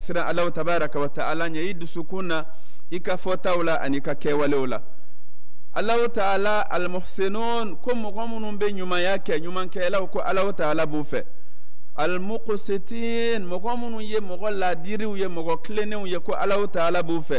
sira Allah tabaraka wa ta'ala nya yidu sukuna ika fotawla anika kewalewla Allah ta'ala al-muhsinun kum mogomunun be nyuma yake nyuma kelaw ko Allah ta'ala bufe al-muqsitin mogomunun ye mogolla diriw ye mogo klenew ye ko Allah ta'ala bufe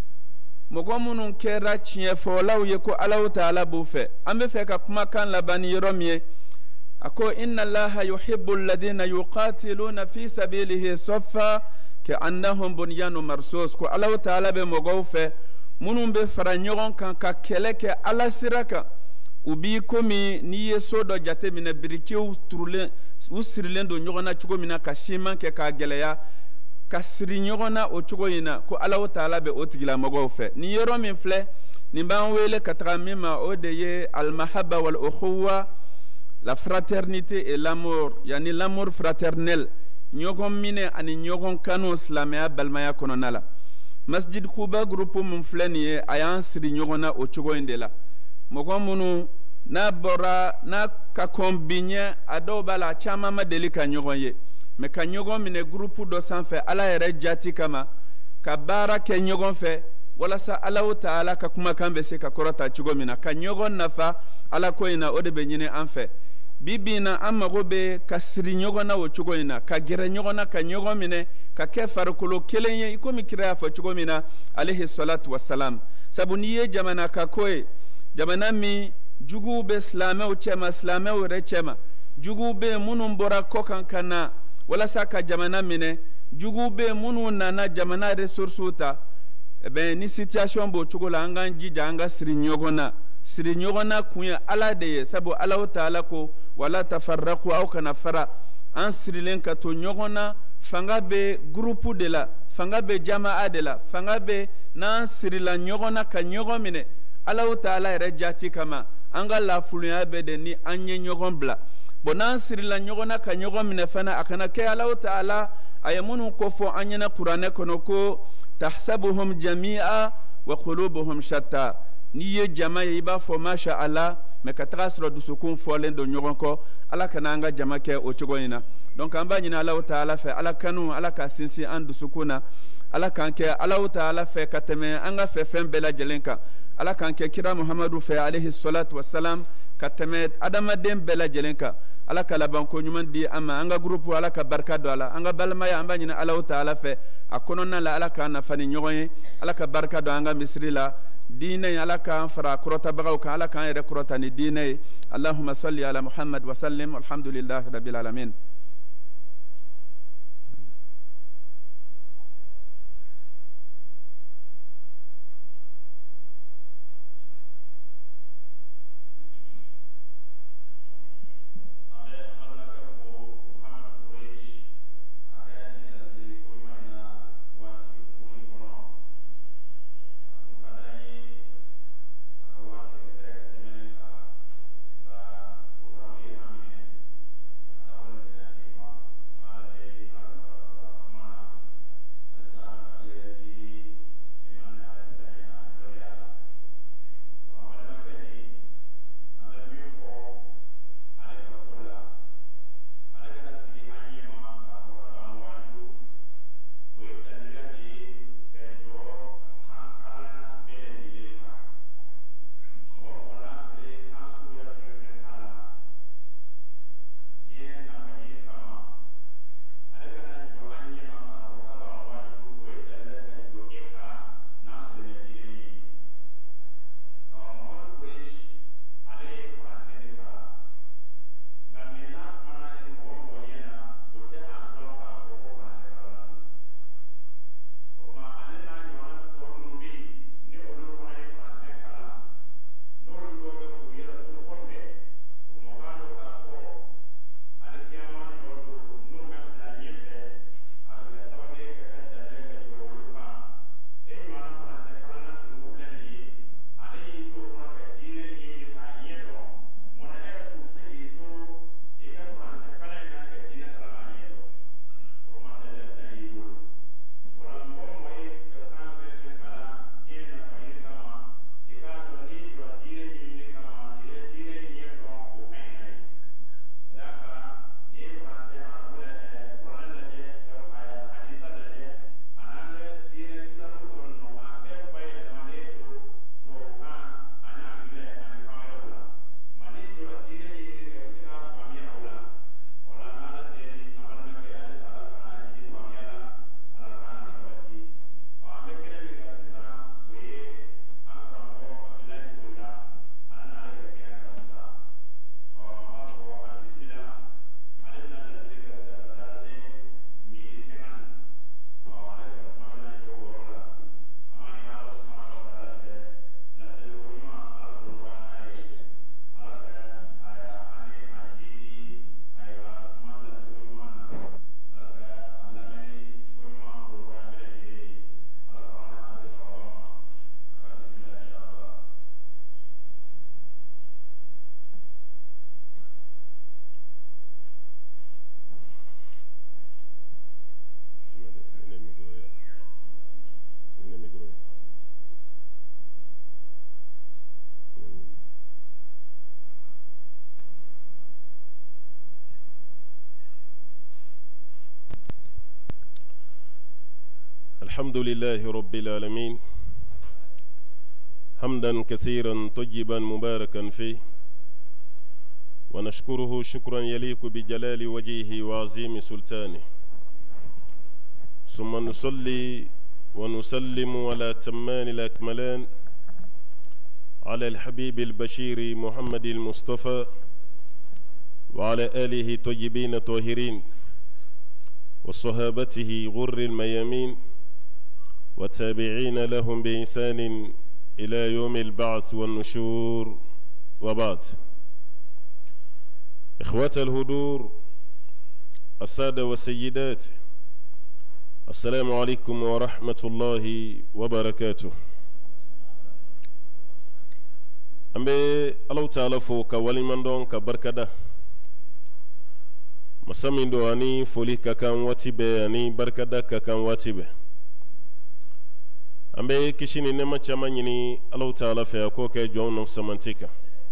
mogomunun kera chiye folaw ye ko Allah ta'ala bufe ambe fe ka kuma kan labani yoromie ako inna allaha yuhibbu alladhina yuqatiluna fi sabilihi saffa ka'annahum bunyanun marsus ko Allah ta'ala be mogo fe munun be fara ɲɔgɔn kan ka kɛlɛ kɛ ala sira kan u b'i komi n'i ye so dɔ jate minɛ birikiw turulen u sirilen don ɲɔgɔn na cogo min na ka siman kɛ k'a gɛlɛya ka siri ɲɔgɔn na o cogo in na ko ala ta'ala bɛ o tigilamɔgɔw fɛ nin yɔrɔ min filɛ nin b'an wele ka taga min ma o de ye almahaba wal ukhuwa la fraternité et l'amour yani l'amour fraternel ɲɔgɔn minɛ ani ɲɔgɔn kanu silamɛya balimaya kɔnɔna la Masjid Kuba groupe mun filɛ nin ye a y'an siri ɲɔgɔn na o cogo in de la mɔgɔ minnu n'a bɔra n'a ka kɔn bi ɲɛ a dɔw b'a la a caman ma deli ka ɲɔgɔn ye mais ka ɲɔgɔn minɛ groupe dɔ sanfɛ ala yɛrɛ jati kama ka baara kɛ ɲɔgɔn fɛ walasa ala ta'ala ka kumakan bɛ se ka kɔrɔta cogo min na ka ɲɔgɔn nafa ala ko in na o de bɛ ɲini an fɛ bibi na an mago bɛ ka siri ɲɔgɔn na o cogo in na ka gɛrɛ ɲɔgɔn na ka ɲɔgɔn minɛ ka kɛ farikolo kelen ye i komi kira y'a fɔ cogo min na alayhi salatu wassalam sabu n'i ye jamana ka ko ye jamana min juguw bɛ silamɛw cɛma silamɛw yɛrɛ cɛma juguw bɛ yen minnu bɔra kɔ kan ka na walasa ka jamana minɛ juguw bɛ yen minnu nana jamana ressources ta ni situation b'o cogo la an k'an jija an ka siri ɲɔgɔn na siri ɲɔgɔn na kun ye ala de ye sabu ala ta'ala ko wala tafarraqu aw kana fara an sirilen ka to ɲɔgɔn na fanga bɛ groupe de la fanga bɛ jama'a de la fanga bɛ n'an sirila ɲɔgɔn na ka ɲɔgɔn minɛ ala ta'ala yɛrɛ jati kama an ka lafulunya bɛ de ni an ye ɲɔgɔn bila bon n'an sirila ɲɔgɔn na ka ɲɔgɔn minɛ fana a kana kɛ ala ta'ala a ye minnu ko fɔ an ɲɛna kuranɛ kɔnɔ ko tahsabuhum jami'a wa qulubuhum shatta n'i ye jama ye i b'a fɔ masha Allah mais ka taga sɔrɔ dusukun fɔlen don ɲɔgɔn kɔ ala kana an ka jama kɛ o cogo in na donc an b'a ɲini ala ta'ala fɛ ala kanu ala ka sinsin an dusukun na ala k'an kɛ ala ta'ala fɛ ka tɛmɛ an ka fɛn bɛɛ lajɛlen kan ala k'an kɛ kira muhamadu fɛ alayhi salatu wassalam ka tɛmɛ adamaden bɛɛ lajɛlen kan ala ka labanko ɲuman di an ma an ka groupe ala ka barika don a la an ka balimaya an b'a ɲini ala ta'ala fɛ a kɔnɔna la ala k'an nafa ni ɲɔgɔn ye ala ka barika don an ka misiri la diinɛ ye ala k'an fara kɔrɔtabagaw kan ala k'an yɛrɛ kɔrɔta ni diinɛ ye allahumma salli ala muhammad wa sallim alhamdulillahi rabbil alamin الحمد لله رب العالمين حمدا كثيرا طيبا مباركا فيه ونشكره شكرا يليق بجلال وجهه وعظيم سلطانه ثم نصلي ونسلم على تمان الأكملان على الحبيب البشير محمد المصطفى وعلى آله طيبين طاهرين وصحابته غر الميامين والتابعين لهم بإحسان إلى يوم البعث والنشور وبعد. إخوة الحضور السادة والسيدات، السلام عليكم ورحمة الله وبركاته. أمبي الله تعالى فوق ولمن دون كبركة مسامين دواني فولي كاكان واتيبه أني بركة كاكان واتيبه. أمبي كشيني نما تشامانيني الله تعالى فيكو كي جون سمانتيكا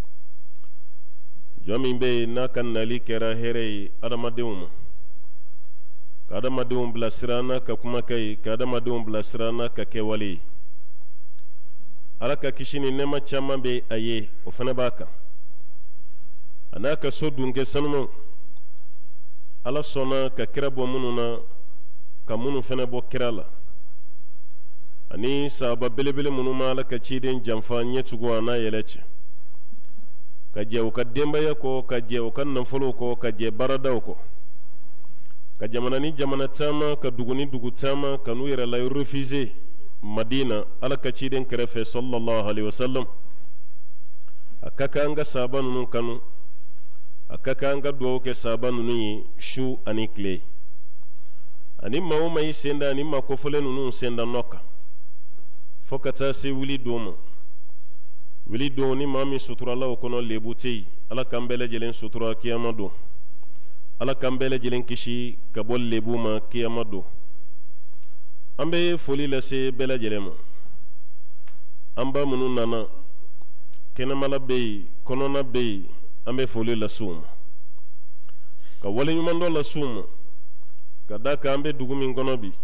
جوامين بي ناكن نالي كرا هيري أدماديوم كادماديوم بلا سرانا ككما كي كادماديوم بلا سرانا ككيوالي alaka kishini nema chama be aye ofana baka anaka so dunge sanmo ala sona ka kira bo mununa ka munu fana bo kirala ani saba belebele munuma alaka chiden jamfa nyetugo ana yeleche ka je ka demba yako ka je ka nanfolo ko ka je barada ko ka jamana ni jamana tama ka duguni dugu tama ka nu yera la refuser Madina ala kaciden kerefe sallallahu alaihi wasallam akaka anga sabanu nun kanu akaka anga duwo ke sabanu nun shu ani kle ani mawo mai senda ani makofole nun senda noka fokata se wili domo wili do ni mami sutura la kono lebutei ala kambele jelen sutura kiyamado ala kambele jelen kishi kabol lebuma kiyamado ambe foli lase bela jelema amba munu nana kenamala bey konona bey ambe foli lasuma ka wale nyumando lasuma ka daka ambe dugumi ngono bi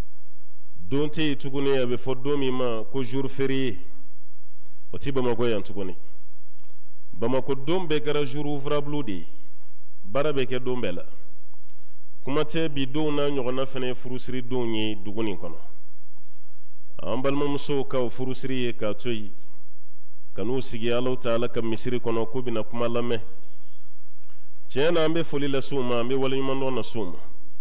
donte tugune abe fodomi ma ko jour férié oti bamako yan tugune bamako dombe gara jour ouvrable de barabe ke dombela kumate bi dona nyogona fene furusiri donye duguni kono ambalma muso ka furusiri ka toyi kanu sigi Allah taala ka misiri kono ko bina kuma lame cena ambe foli la suma ambe wala nyumando na suma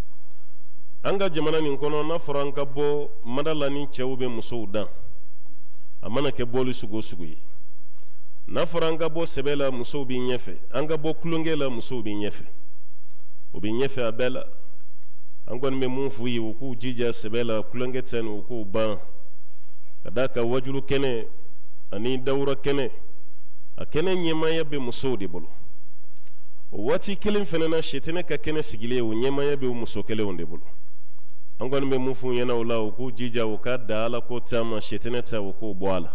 anga jamana ni kono na foranka bo madala ni chewbe muso dan amana ke bolu sugo sugo na foranka bo sebela muso bi nyefe anga bo kulungela muso bi nyefe obi nyefe abela angon me mun fuyi ku jija sebela kulangeten ku ban kadaka wajulu kene ani dawra kene akene nyema ya be musodi bolo wati kelim fenana shetene ka kene sigile o nyema ya be musokele onde bolo angon me mun fu yana wala ku jija o ka dala ko tama shetene ta ku boala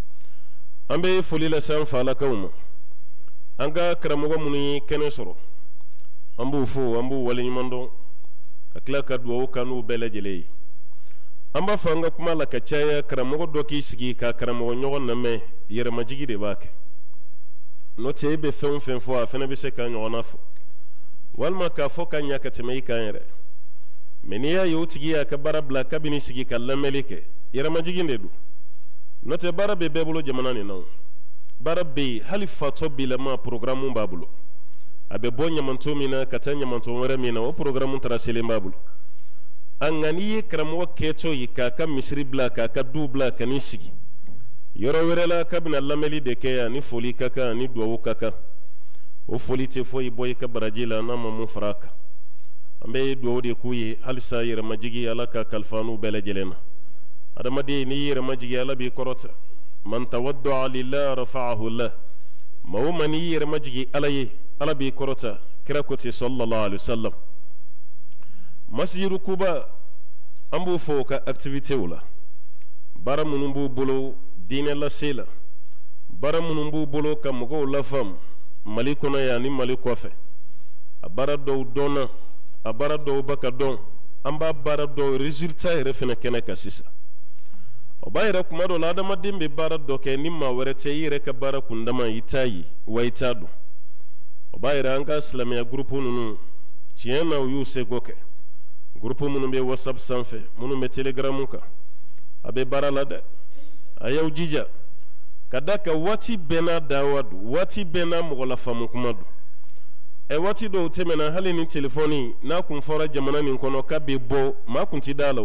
ambe fulila san fala kawma anga karamogo muni kene soro ambu fo ambu wale nyimando akla ka duwo kanu bele jele amba fanga kuma la kachaya karamogo doki sigi ka karamogo nyogo name yere majigi de bake no tebe fen fo afena be se ka nyogo nafo walma ka fo ka nyaka teme ka yere meniya yotigi ya ka barabla kabini sigi ka lamelike yere majigi ndedu no te barabe bebulo jamana ni nawo barabe halifa to bilama programu babulo abe bo nyamanto mina kata nyamanto wara mina o programu trasele babulo angani kramo keto yika ka misri bla ka dubla kanisigi yoro werela kabina lameli de ke ni foli kaka ni duwo kaka o foli te foyi boy ka barajila na mamu faraka ambe duwo de kuyi halisa yere majigi alaka kalfanu bele jelena adamadi ni yere majigi alabi korota man tawadda lillahi rafa'ahu Allah mawu ni yere majigi alayi alabi korota kira koti sallallahu alaihi wasallam masjidu kuba ambu fo ka activité wala bara munumbu bolo dine la sela bara munumbu bolo ka mugo la fam malikona ya ni malikofe abara do dona abara do baka don an b'a baara dɔ résultat yɛrɛ fɛnɛ kɛnɛ kan sisan o b'a yɛrɛ kuma dɔ la adamaden bɛ baara dɔ kɛ ni maa wɛrɛ tɛ i yɛrɛ ka baara kundama i t'a ye wa i t'a dɔn o b'a yɛrɛ an ka silamɛya groupe ninnu tiɲɛ na u y'u seko kɛ groupe minnu bɛ whatsapp sanfɛ minnu bɛ telegram kan a bɛ baara la dɛ a y'aw jija ka da ka waati bɛɛ n'a dawa don waati bɛɛ n'a mɔgɔ la faamu kuma don waati dɔw tɛmɛna hali ni telefɔni n'a kun fɔra jamana nin kɔnɔ k'a bɛ bɔ maa kun tɛ da la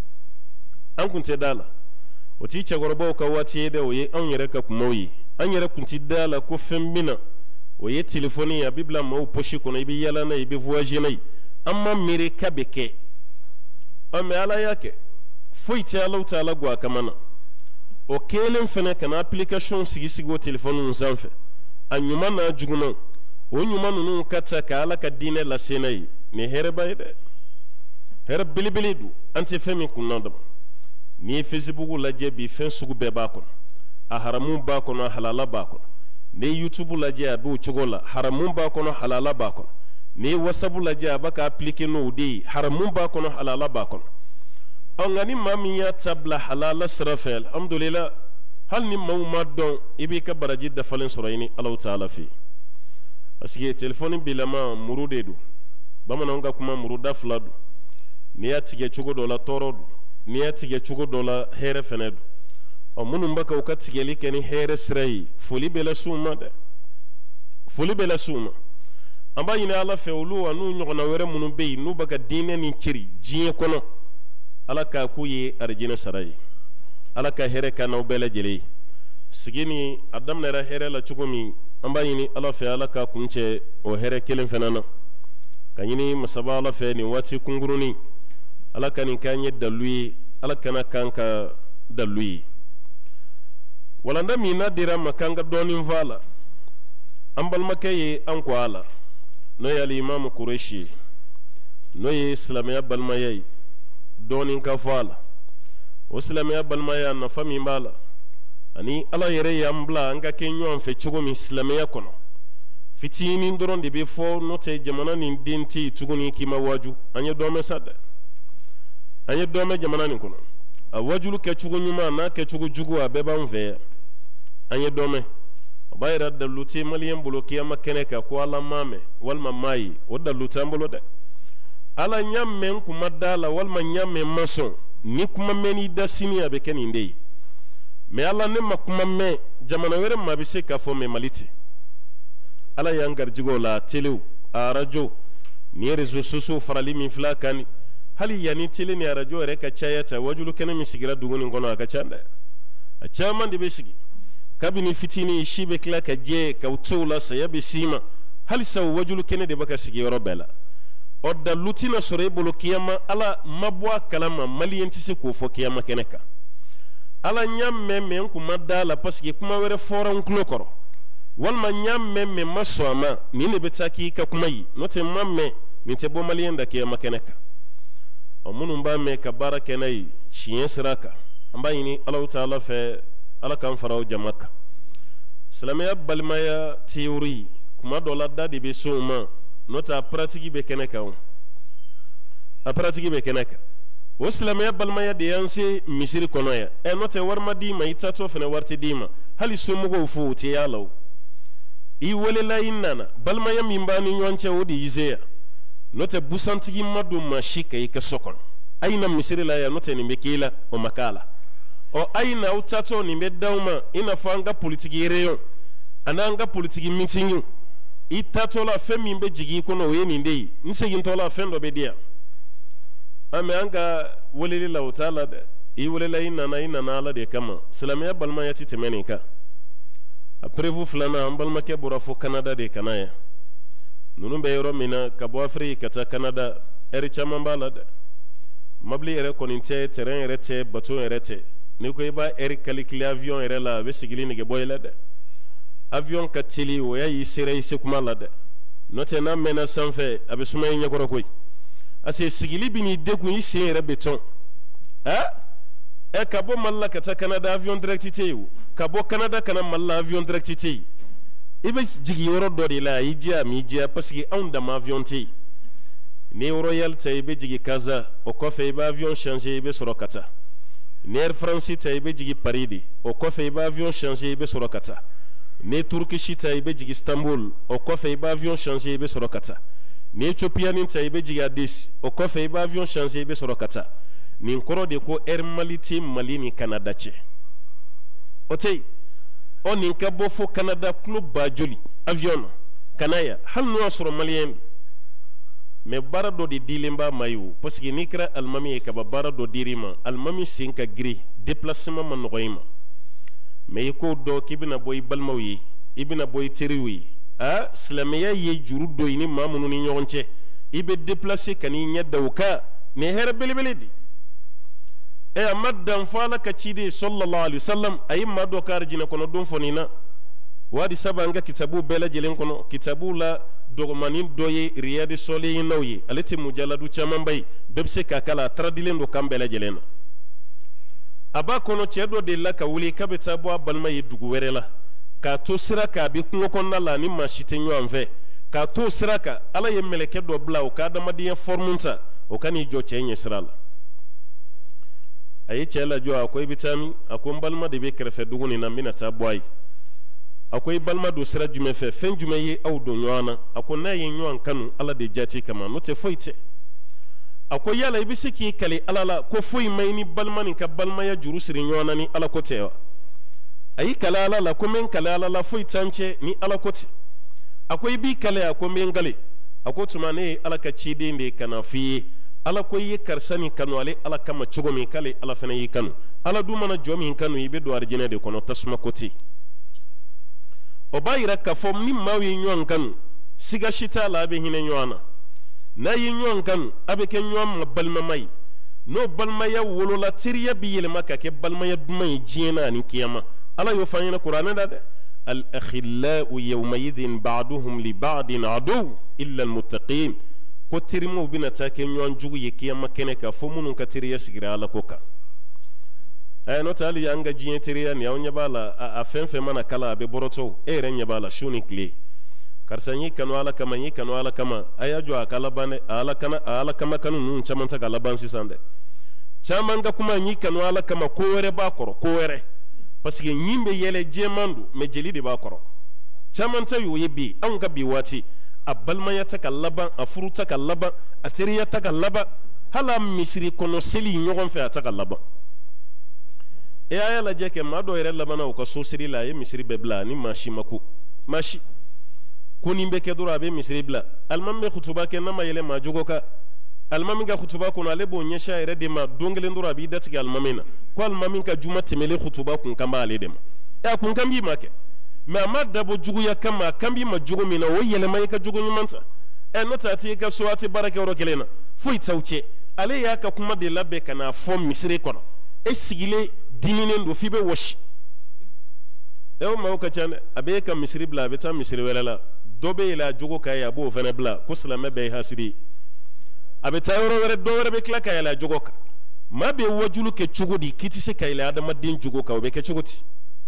an kun tɛ da la o t'i cɛkɔrɔbaw ka waati ye dɛ o ye anw yɛrɛ ka kumaw ye an yɛrɛ kun tɛ da la ko fɛn bɛ na o ye telefɔni ye a bɛ bila maaw poche kɔnɔ i bɛ yala n'a ye i bɛ voyager n'a ye an ma miiri k'a bɛ kɛ mais ala y'a kɛ foyi tɛ Alahu Taala gɔ a kama na o kelen fɛnɛ kana application sigi o telefɔni sanfɛ a ɲuman n'a juguman o ɲuman ninnu ka ta ka ala ka diinɛ lase n'a ye nin hɛrɛba ye dɛ hɛrɛ belebele don an tɛ fɛn min kunna dama n'i ye Facebook lajɛ bi fɛn sugu bɛɛ b'a kɔnɔ a haramu b'a kɔnɔ halala b'a kɔnɔ n'i ye YouTube lajɛ a b'o cogo la haramu b'a kɔnɔ halala b'a kɔnɔ n'i ye WhatsApp lajɛ a b'a ka appliquer n'o de ye haramu b'a kɔnɔ halala b'a kɔnɔ nka ni maa min y'a ta bila halala sira fɛ alhamdulillah hali ni maaw ma dɔn i b'i ka baraji dafalen sɔrɔ ɲini Alahu Taala fɛ parce que telefɔni bilama muru de don bamananw ka kuma muru da fila don n'i y'a tigɛ cogo dɔ la tɔɔrɔ don n'i y'a tigɛ cogo dɔ la hɛrɛ fɛnɛ don minnu bɛ ka u ka tigɛli kɛ ni hɛrɛ sira ye foli bɛ lase u ma dɛ foli bɛ lase u ma an b'a ɲini ala fɛ olu a n'u ɲɔgɔnna wɛrɛ minnu bɛ yen n'u bɛ ka diinɛ nin ciri diɲɛ kɔnɔ ala k'a k'u ye arijinɛ sara ye ala ka hɛrɛ ka n'aw bɛɛ lajɛlen ye sigi ni a daminɛra hɛrɛ la cogo min an b'a ɲini ala fɛ ala ka kun cɛ o hɛrɛ kelen fana na ka ɲini masaba ala fɛ nin waati kunkurunin ala ka nin k'an ye dalu ye ala kana kan ka dalu ye walanda min n'a dira ma k'an ka dɔɔnin fɔ a la an balimakɛ ye an kɔ a la n'o ye alimamu Kureshi ye n'o ye silamɛya balimaya ye dɔɔnin ka fɔ a la o silamɛya balimaya nafa min b'a la ani ala yɛrɛ y'an bila an ka kɛ ɲɔgɔn fɛ cogo min silamɛya kɔnɔ fitinin dɔrɔn de bɛ fɔ n'o tɛ jamana nin den tɛ yen tuguni k'i ma waju an ye dɔn mɛn sa dɛ an ye dɔn mɛn jamana nin kɔnɔ a wajulu kɛcogo ɲuman n'a kɛcogo jugu a bɛɛ b'an fɛ yan an ye dɔn mɛn o b'a yɛrɛ dalu tɛ maliyɛn bolo kiyama kɛnɛ kan ko ala m'a mɛn walima m'a ye o dalu t'an bolo dɛ ala n y'a mɛn n kun ma da la walima n y'a mɛn n ma sɔn ni kuma mɛn n'i da sini a bɛ kɛ nin de ye mais ala ne ma kuma mɛn jamana wɛrɛ maa bɛ se k'a fɔ mɛ mali tɛ ala y'an garijɛgɛw la telew a arajo ni ye réseaux sociaux farali min filɛ a kan hali yanni tele ni arajo yɛrɛ ka caya ta wajulu kɛnɛ min sigira dugu nin kɔnɔ a ka ca dɛ a caman de bɛ sigi kabini fitinin si bɛ tila ka jɛ ka to la saya bɛ s'i ma halisa o wajulu kɛnɛ de bɛ ka sigi yɔrɔ bɛɛ la o dalu tɛna sɔrɔ e bolo kiyama ala ma bɔ a kalama maliyɛn tɛ se k'o fɔ kiyama kɛnɛ kan ala n y'a mɛn mɛ n kun ma da la parce que kuma wɛrɛ fɔra n tulo kɔrɔ walima n y'a mɛn mɛ n ma sɔn a ma nin de bɛ taa k'i ka kuma ye n'o tɛ n ma mɛn nin tɛ bɔ maliyɛn da kiyama kɛnɛ kan minnu b'a mɛn ka baara kɛ n'a ye tiɲɛ sira kan an b'a ɲini Alahu Taala fɛ ala k'an fara o jama kan silamɛya balimaya théorie kuma dɔ la da de bɛ se o ma n'o tɛ a pratique bɛ kɛnɛ kan a pratique bɛ kɛnɛ kan o silamɛya balimaya de y'an se misiri kɔnɔ yan n'o tɛ wari ma d'i ma i taatɔ fana wari tɛ d'i ma hali somɔgɔw fo o tɛ y'a la o i welela i nana balimaya min b'a ni ɲɔgɔn cɛ o de y'i se yan n'o tɛ busantigi ma don maa si ka i ka so kɔnɔ a ye na misiri la yan n'o tɛ nin bɛ k'i la o ma k'a la a ye na aw taatɔ nin bɛ d'aw ma i n'a fɔ an ka politiki réunion ani an ka politiki meeting i taatɔ la fɛn min bɛ jigin i kɔnɔ o ye nin de ye n segintɔ la fɛn dɔ bɛ di yan mɛ an ka weleli la o t'a la dɛ i welela i nana ala de kama silamɛya balimaya tɛ tɛmɛ nin kan a prévu filanan an balimakɛ bɔra fo Canada de ka na yan ninnu bɛ yɔrɔ min na ka bɔ Afiriki ka taa Canada ɛri caman b'a la dɛ mobili yɛrɛ kɔni tɛ terrain yɛrɛ tɛ bateau yɛrɛ tɛ n'i ko i b'a ɛri calculer avion yɛrɛ la a bɛ sigili nege bɔ i la dɛ avion ka teli o y'a y'i sera i se kuma la dɛ n'o tɛ n'a mɛnna sanfɛ a bɛ suma i ɲɛkɔrɔ koyi parce que sigili bɛ n'i degun i sen yɛrɛ bɛ tɔn ka bɔ Mali la ka taa Canada avion direct tɛ yen o ka bɔ Canada ka na Mali la avion direct tɛ yen i bɛ jigin yɔrɔ dɔ de la i diya mi diya parce que anw dama avion tɛ yen ni Royal ta ibe jigi Kaza o kɔfɛ ibe avion changer ibe sɔrɔ ka taa ni Air France ta ibe jigi Paris de o kɔfɛ ibe avion changer ibe sɔrɔ ka taa ni Turkish ta ibe jigi Istanbul o kɔfɛ ibe avion changer ibe sɔrɔ ka taa ni Ethiopian ta ibe jigi Addis o kɔfɛ ibe avion changer ibe sɔrɔ ka taa nin kɔrɔ de ko Air Mali ti Mali ni Canada cɛ o tɛ o nin ka bɔ fo Canada kulo ba joli avion na kana ya hali n'o y'a sɔrɔ maliyɛn mais baara dɔ de dilen b'a ma ye o parce que n'i kɛra alimami ye kaba baara dɔ dir'i ma alimami sen ka girin déplacement ma nɔgɔ i ma mais i k'o dɔn k'i bɛna bɔ i balimaw ye i bɛna bɔ i teriw ye silamɛya ye juru dɔ i ni maa minnu ni ɲɔgɔn cɛ i bɛ déplacer ka n'i ɲɛ da o kan nin hɛrɛ belebele de a ma dan fɔ Ala ka ciden sallallahu alaihi wasallam a ye maa dɔ ka arijinɛ kɔnɔ don fɔ nin na wadi saba an ka kitabu bɛɛ lajɛlen kɔnɔ kitabu la dɔgɔmanin dɔ ye Riyadi Sɔlihinaw ye ale tɛ mujaladu caman ba ye bɛɛ bɛ se k'a kala a taradilen don kan bɛɛ lajɛlen na a b'a kɔnɔ cɛ dɔ de la ka wuli k'a bɛ taa bɔ a balima ye dugu wɛrɛ la k'a to sira kan a bɛ kungo kɔnɔna la ni maa si tɛ ɲɔgɔn fɛ k'a to sira kan Ala ye mɛlɛkɛ dɔ bila o ka adamadenya forme ta o ka n'i jɔ cɛ ɲɛ sira la a ye cɛ lajɔ a ko i bɛ taa min a ko n balima de bɛ kɛrɛfɛ dugu nin na n bɛna taa bɔ a ye a ko i balima don sira jumɛn fɛ fɛn jumɛn ye aw don ɲɔgɔn na a ko n'a ye ɲɔgɔn kanu Ala de jati kama n'o tɛ foyi tɛ a ko yala i bɛ se k'i kale Ala la ko foyi ma ɲi ni balima nin ka balimaya juru siri ɲɔgɔn na ni Ala ko tɛ wa a y'i kale Ala la ko n bɛ n kale Ala la foyi t'an cɛ ni Ala ko tɛ a ko i b'i kale a ko n bɛ n kale a ko tuma ne ye Ala ka ciden de kana f'i ye Ala ko i ye karisa nin kanu ale Ala kama cogo min k'ale Ala fana y'i kanu Ala dun mana jɔ min kanu i bɛ don arijinɛ de kɔnɔ tasuma ko tɛ o b'a yira k'a fɔ ni maaw ye ɲɔgɔn kanu siga si t'a la a bɛ hinɛ ɲɔgɔn na n'a ye ɲɔgɔn kanu a bɛ kɛ ɲɔgɔn ma balimama ye n'o balimaya wolola teriya bɛ yɛlɛma ka kɛ balimaya duman ye diɲɛ na ani kiyama Ala y'o fɔ an ɲɛna kuranɛ la dɛ al-akhillau yawmaidhin ba'duhum li ba'din aduw illa al-muttaqin ko terimaw bɛna taa kɛ ɲɔgɔn jugu ye kiyama kɛnɛ kan fo minnu ka teriya sigira Ala ko kan n'o tɛ hali an ka diɲɛ teriya nin aw ɲɛ b'a la a fɛn fɛn mana kala a bɛ bɔrɔtɔ e yɛrɛ ɲɛ b'a la su ni tile karisa n y'i kanu Ala kama n y'i kanu Ala kama a y'a jɔ a ka laban dɛ a Ala kama kanu ninnu caman ta ka laban sisan dɛ caman ka kuma n y'i kanu Ala kama ko wɛrɛ b'a kɔrɔ ko wɛrɛ parce que ɲin bɛ yɛlɛ jɛman don mais jeli de b'a kɔrɔ caman ta y'o ye bi anw ka bi waati a balimaya ta ka laban a furu ta ka laban a teriya ta ka laban hali a misiri kɔnɔ seli ɲɔgɔn fɛ a ta ka laban a y'a lajɛ kɛ maa dɔ yɛrɛ labanna u ka so siri la a ye misiri bɛɛ bila ni maa si ma ko maa si ko nin bɛ kɛ dɔrɔn a bɛ misiri bila alimami bɛ kutuba kɛ n'a ma yɛlɛ maa jogo kan alimami ka kutuba kɔnɔ ale b'o ɲɛsin a yɛrɛ de ma don kelen dɔrɔn a b'i datigɛ alimami na ko alimami ka juma tɛmɛlen kutuba kun kan b'ale de ma a kun kan b'i ma kɛ mais a ma dabɔ juguya kama a kan b'i ma jogo min na o yɛlɛma i ka jogo ɲuman ta n'o tɛ a tɛ i ka so a tɛ baara kɛ yɔrɔ kelen na foyi t'aw cɛ ale y'a ka kuma de labɛn ka n'a fɔ misiri kɔnɔ e sigilen diminen don f'i bɛ wɔsi o maaw ka ca dɛ a bɛ e ka misiri bila a bɛ taa misiri wɛrɛ la dɔ bɛ yɛlɛ a jogo k'a ye a b'o fana bila ko silamɛ bɛɛ ye hasidi ye a bɛ taa yɔrɔ wɛrɛ dɔ wɛrɛ bɛ tila ka yɛlɛ a jogo kan maa bɛ wajulu kɛ cogo di k'i tɛ se ka yɛlɛ adamaden jogo kan o bɛ kɛ cogo di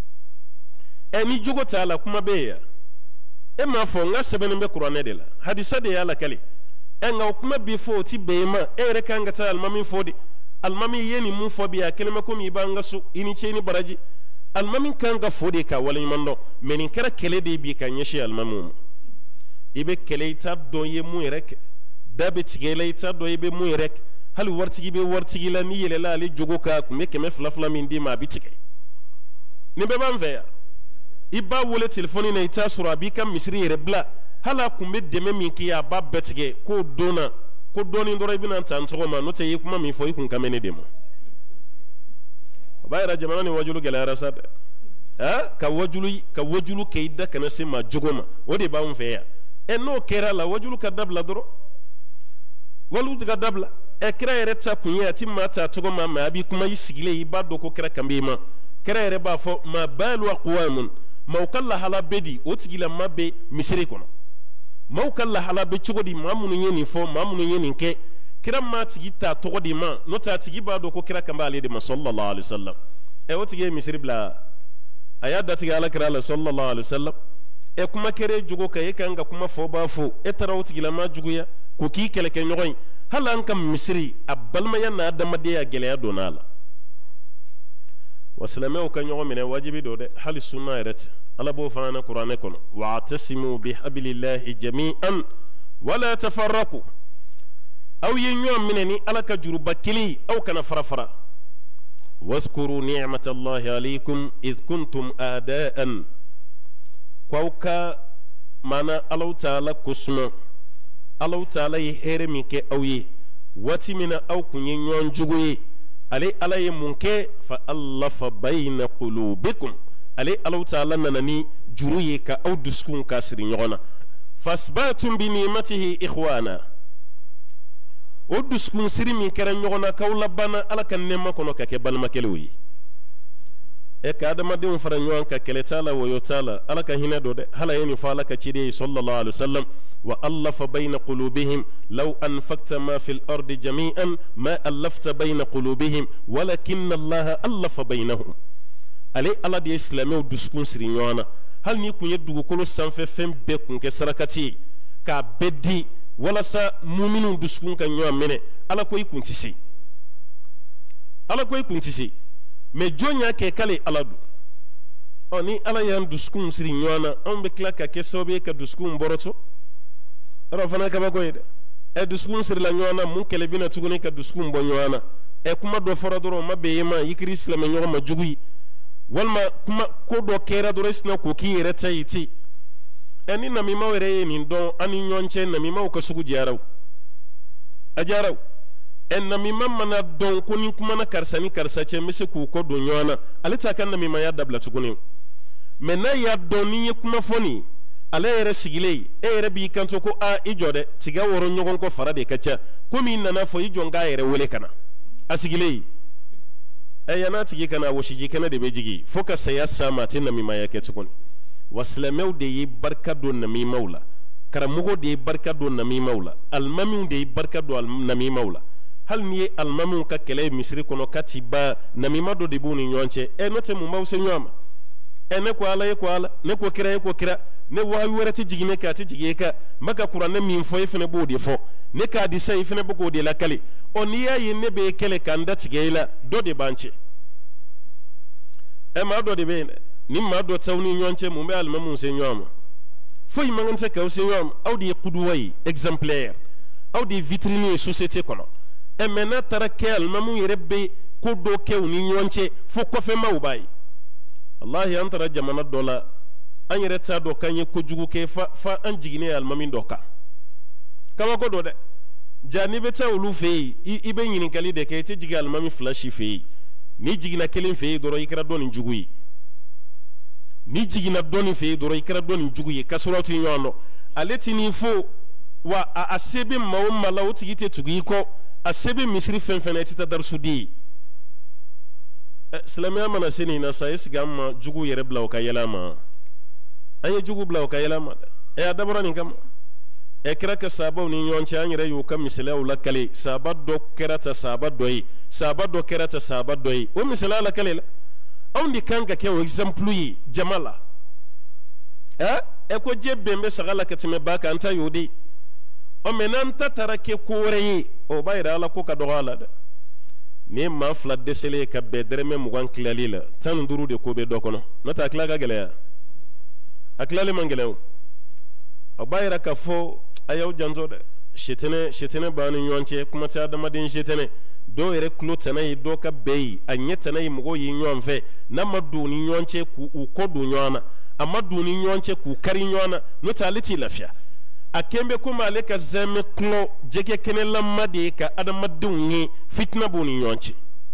ni jogo t'a la kuma bɛ yen e m'a fɔ n ka sɛbɛnnen bɛ kuranɛ de la hadisa de y'a lakale nka o kuma bɛ fɔ o tɛ bɛn e ma e yɛrɛ kan ka taa alimami fɔ de alimami ye nin mun fɔ bi a kɛlen bɛ komi i b'an ka so i ni ce i ni baraji alimami kan ka fɔ de ka waleɲuman dɔn mais nin kɛra kɛlɛ de ye bi ka ɲɛsin alimamiw ma i bɛ kɛlɛ i t'a dɔn i ye mun yɛrɛ kɛ da bɛ tigɛ i la i t'a dɔn i bɛ mun yɛrɛ kɛ hali waritigi bɛ waritigi la n'i yɛlɛla ale jogo kan a tun bɛ 200 min d'i ma a bɛ tigɛ nin bɛɛ b'an fɛ yan i b'a wele telefɔni na i t'a sɔrɔ a b'i ka misiri yɛrɛ bila hali a tun bɛ dɛmɛ min k'i ye a b'a bɛɛ tigɛ k'o don na ko dɔɔnin dɔrɔn i bɛna ta n tɔgɔ ma n'o tɛ i ye kuma min fɔ i kun kan bɛ ne de ma o b'a yira jamana ni wajulu gɛlɛyara sa dɛ ka wajulu kɛ i da kana se maa jogo ma o de b'anw fɛ yan n'o kɛra la wajulu ka dabila dɔrɔn wajulu ka dabila kira yɛrɛ ta kun ye a ti maa ta tɔgɔ ma mais a b'i kuma i sigilen i b'a dɔn ko kira kan b'i ma kira yɛrɛ b'a fɔ ma balu aqwamun maaw ka lahala bɛ di o tigilama bɛ misiri kɔnɔ maaw ka lahala bɛ cogo di maa minnu ye nin fɔ maa minnu ye nin kɛ kira maa tigi ta tɔgɔ di ma n'o tɛ a tigi b'a dɔn ko kira kan b'ale de ma sallallahu alaihi wasallam o tigi ye misiri bila a y'a datigɛ alakira la sallallahu alaihi wasallam kuma kɛra jogo kan e kan ka kuma fɔ b'a fɔ e taara o tigilama juguya ko k'i kɛlɛkɛ ɲɔgɔn ye hali an ka misiri a balimaya n'a adamadenya gɛlɛya donna a la wa silamɛw ka ɲɔgɔn minɛ wajibi don dɛ hali sunna yɛrɛ tɛ ala b'o fana na kuranɛ kɔnɔ wa'tasimu bihablillahi jami'an wala tafarraqu aw ye ɲɔgɔn minɛ ni ala ka juruba kelen aw kana fara fara واذكروا نعمة الله عليكم إذ كنتم أعداء كوكا مانا الله تعالى كسما الله تعالى يهرمي كأوي واتمنا أو كنين ينجوي علي علي منك فألف بين قلوبكم علي الله تعالى ننني جروي كأو دسكون كاسرين يغنى فاسباتم بنعمته إخوانا o duskun siri min kɛra ɲɔgɔn na k'aw labana ala ka nɛɛma kɔnɔ ka kɛ balimakɛlenw ye ka adamadenw fara ɲɔgɔn kan kɛlɛ t'a la wɔyɔ t'a la ala ka hinɛ dɔ dɛ hala ye nin fɔ ala ka ciden ye sallallahu alaihi wasallam wa allafa bayna qulubihim law anfaqta ma fil ardi jami'an ma allafta bayna qulubihim walakinna allaha allafa baynahum ale ala de ye silamɛw duskun siri ɲɔgɔn na hali ni kun ye dugukolo sanfɛ fɛn bɛɛ kun kɛ sarakati ye k'a bɛɛ di walasa muminu dusukun ka ɲɔgɔn minɛ ala ko i kun tɛ se mais jɔn y'a kɛ k'ale ala don ni ala y'an dusukun siri ɲɔgɔn na anw bɛ tila ka kɛ sababu ye ka dusukun bɔrɔtɔ yɔrɔ fana kabako ye dɛ dusukun sirila ɲɔgɔn na mun kɛlɛ bɛna tuguni ka dusukun bɔ ɲɔgɔn na kuma dɔ fɔra dɔrɔn o ma bɛn e ma i kiri silamɛ ɲɔgɔn ma jugu ye walima kuma ko dɔ kɛra dɔrɔn i sina k'o k'i yɛrɛ ta ye ten ni namimaw yɛrɛ ye nin dɔn an ni ɲɔgɔn cɛ namimaw ka sugu jaraw a jaraw namima mana dɔn ko ni kumana karisa ni karisa cɛ n bɛ se k'u kɔ don ɲɔgɔn na ale t'a ka namimaya dabila tuguni mais n'a y'a dɔn ni ye kuma fɔ nin ale yɛrɛ sigilen e yɛrɛ b'i kanto ko i jɔ dɛ tiga wɔrɔ ɲɔgɔn kɔ fara de ka ca komi i nana fɔ i jɔ n k'a yɛrɛ wele ka na a sigilen yan'a tigi ka na wɔsiji kɛnɛ de bɛ jigin fo ka saya s'a ma a tɛ namimaya kɛ tuguni wa silamɛw de ye barika don namimaw la karamɔgɔ de ye barika don namimaw la alimamiw de ye barika don namimaw la hali ni ye alimamiw ka kɛlɛ ye misiri kɔnɔ k'a ti ban namima dɔ de b'u ni ɲɔgɔn cɛ n'o tɛ mun b'aw se ɲɔgɔn ma ne ko ala ye ko ala ne ko kira ye ko kira ne wahayi wɛrɛ tɛ jigin ne kan a tɛ jigin e kan n bɛ ka kuranɛ min fɔ e fana b'o de fɔ ne k'a di san e fana bɛ k'o de lakale n'i y'a ye ne bɛ kɛlɛ k'an da tigɛ e la dɔ de b'an cɛ maa dɔ de bɛ yen dɛ ni maa dɔ t'aw ni ɲɔgɔn cɛ mun bɛ alimamuw se ɲɔgɔn ma foyi man kan tɛ k'aw se ɲɔgɔn ma aw de ye kuduwa ye exemplaire aw de ye vitrine ye société kɔnɔ mais n'a taara kɛ alimamuw yɛrɛ bɛ ko dɔ kɛ u ni ɲɔgɔn cɛ fo kɔfɛmaw b'a ye wallahi an taara jamana dɔ la an yɛrɛ t'a dɔn k'an ye kojugu kɛ fa an jiginnen alimami dɔ kan kabako dɔ dɛ ja n'i bɛ taa olu fɛ yen i bɛ ɲininkali de kɛ i tɛ jigin alimami fila si fɛ yen n'i jiginna kelen fɛ yen dɔrɔn i kɛra dɔ nin jugu ye n'i jiginna dɔ nin fɛ yen dɔrɔn i kɛra dɔ nin jugu ye k'a sɔrɔ aw tɛ ɲɔgɔn dɔn ale tɛ nin fo wa a se bɛ maa o maa la o tigi tɛ tugu i kɔ a se bɛ misiri fɛn fɛn na i tɛ taa darisuden ye silamɛya mana se nin na sa est-ce que an ma jugu yɛrɛ bila o ka yɛlɛ ma an ye jugu bila o ka yɛlɛ ma dɛ a dabɔra nin kama kira ka sahabaw ni ɲɔgɔn cɛ an yɛrɛ y'o ka misaliyaw lakale sahaba dɔ kɛra ta sahaba dɔ ye sahaba dɔ kɛra ta sahaba dɔ ye o misaliya lakale la anw de kan ka kɛ o exemple ye jama la ko diɲɛ bɛn bɛ saga la ka tɛmɛ ba kan an ta y'o de mais n'an ta taara kɛ ko wɛrɛ ye o b'a yira ala ko ka dɔgɔ a la dɛ ni ye maa fila dɛsɛlen ka bɛn dɛrɛmɛ 20 tilali la 15 de ko bɛ dɔ kɔnɔ n'o tɛ a tila ka gɛlɛya a tilali man gɛlɛn o o b'a yira k'a fɔ a y'aw janto dɛ setɛnɛ b'an ni ɲɔgɔn cɛ kuma tɛ adamaden setɛnɛ dɔw yɛrɛ tulo tɛnɛ ye dɔw ka bɛɛ ye a ɲɛ tɛnɛ ye mɔgɔw ye ɲɔgɔn fɛ n'a ma don ni ɲɔgɔn cɛ k'u kɔ don ɲɔgɔn na a ma don ni ɲɔgɔn cɛ k'u kari ɲɔgɔn na n'o tɛ ale t'i lafiya a kɛn bɛ komi ale ka zɛmɛ kulɔ jɛgɛ kɛnɛlama de ye ka adamadenw ye fitina b'u ni ɲɔgɔn cɛ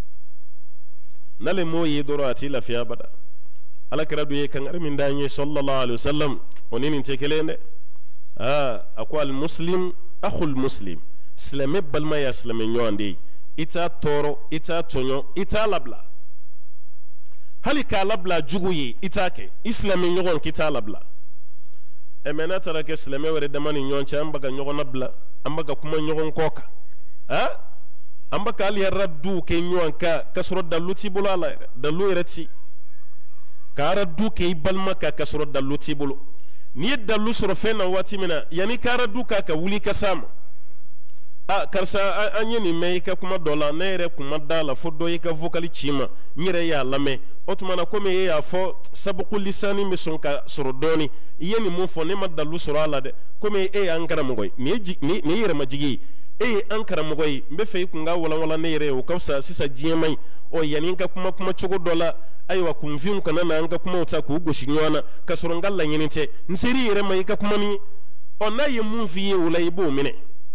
n'ale m'o ye dɔrɔn a t'i lafiya abada alakira dun ye kangari min d'an ye sallallahu alaihi wasallam o ni nin tɛ kelen dɛ a ko alimuslim akhul muslim silamɛ balima ye silamɛ ɲɔgɔn de ye i t'a tɔɔrɔ i t'a tɔɲɔ i t'a labila hali k'a labila jugu ye i t'a kɛ i silamɛ ɲɔgɔn k'i t'a labila mais n'a taara kɛ silamɛ wɛrɛ dama ni ɲɔgɔn cɛ an bɛ ka ɲɔgɔn labila an bɛ ka kuma ɲɔgɔn kɔ kan an bɛ ka hali radiw kɛ ɲɔgɔn kan k'a sɔrɔ dalu t'i bolo a la yɛrɛ dalu yɛrɛ ti ka radiw kɛ i balima kan k'a sɔrɔ dalu t'i bolo n'i ye dalu sɔrɔ fɛn na waati min na yanni ka radiw k'a ka wuli ka s'a ma karisa an ye nin mɛn i ka kuma dɔ la ne yɛrɛ kuma da la fo dɔ i ka vocali ci ma n yɛrɛ y'a lamɛn o tuma na komi e y'a fɔ sabuku lisani bɛ sɔn ka sɔrɔ dɔɔni i ye nin mun fɔ ne ma dalu sɔrɔ a la dɛ komi e y'an karamɔgɔ ye nin ye yɛrɛmajigi ye e ye an karamɔgɔ ye n bɛ fɛ i kun ka walawala ne yɛrɛ ye o ka fisa sisan diɲɛ ma ɲi yanni n ka kuma cogo dɔ la ayiwa kunfinw kana na an ka kumaw ta k'u gosi ɲɔgɔn na ka sɔrɔ n ka laɲini tɛ n seri yɛrɛ ma i ka kuma nin ye n'a ye mun f'i ye o la i b'o minɛ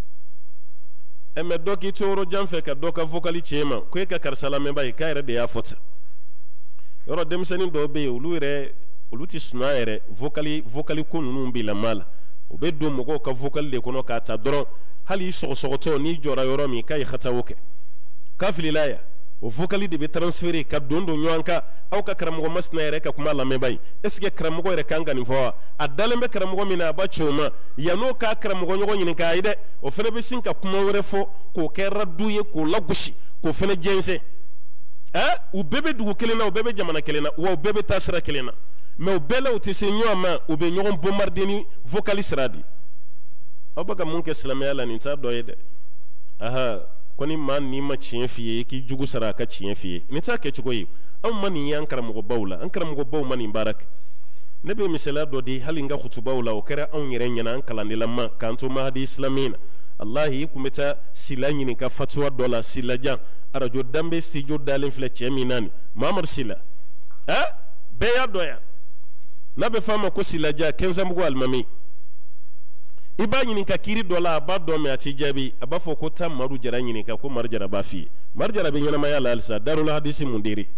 mɛ dɔ k'i to yɔrɔ jan fɛ ka dɔ ka vocali ci e ma ko e ka karisa lamɛnba ye k'a yɛrɛ de y'a fɔ ten yɔrɔ denmisɛnnin dɔw bɛ yen olu tɛ suma yɛrɛ vocali ko ninnu b'i lamɔ la u bɛ don mɔgɔw ka vocali de kɔnɔ k'a ta dɔrɔn hali sɔgɔsɔgɔtɔ n'i jɔra yɔrɔ min k'a ye hatawo kɛ k'a filila ya o vocali de bɛ transférer ka don ɲɔgɔn kan aw ka karamɔgɔ masina yɛrɛ ka kuma lamɛnba ye est ce que karamɔgɔ yɛrɛ kan ka nin fɔ wa a dalen bɛ karamɔgɔ min na a ba ci o ma yan'o k'a karamɔgɔ ɲɔgɔn ɲininka a ye dɛ o fana bɛ sin ka kuma wɛrɛ fɔ k'o kɛ radu ye k'o lagosi k'o fana jɛnsɛn u bɛɛ bɛ dugu kelen na u bɛɛ bɛ jamana kelen na wa u bɛɛ bɛ taa sira kelen na mɛ u bɛɛ la u tɛ se ɲɔgɔn ma u bɛ ɲɔgɔn bombarder ni vocali sira de aw bɛ ka mun kɛ silamɛya la nin t'a dɔ ye dɛ aha ko ni maa n'i ma tiɲɛ f'i ye i k'i jugu sara a ka tiɲɛ f'i ye nin t'a kɛ cogo ye anw ma nin ye an karamɔgɔbaw la an karamɔgɔbaw ma nin baara kɛ ne bɛ misaliya dɔ di hali n ka hutubaw la o kɛra anw yɛrɛ ɲɛna an kalandenlama k'an to mahadi islami na allahi i kun bɛ taa sila ɲini ka fatuwa dɔ la silajan arajo danbe studio dalen filɛ cɛ min na nin mamadu sila bɛɛ y'a dɔn yan n'a bɛ fɔ a ma ko silajan kɛnsanbugu alimami i b'a ɲininka kiri dɔ la a b'a dɔn mɛ a t'i jaabi a b'a fɔ ko taa Madu Jara ɲininka ko Madu Jara b'a f'i ye Madu Jara bɛ ɲɛnamaya la halisa Darul Hadisi Mundiri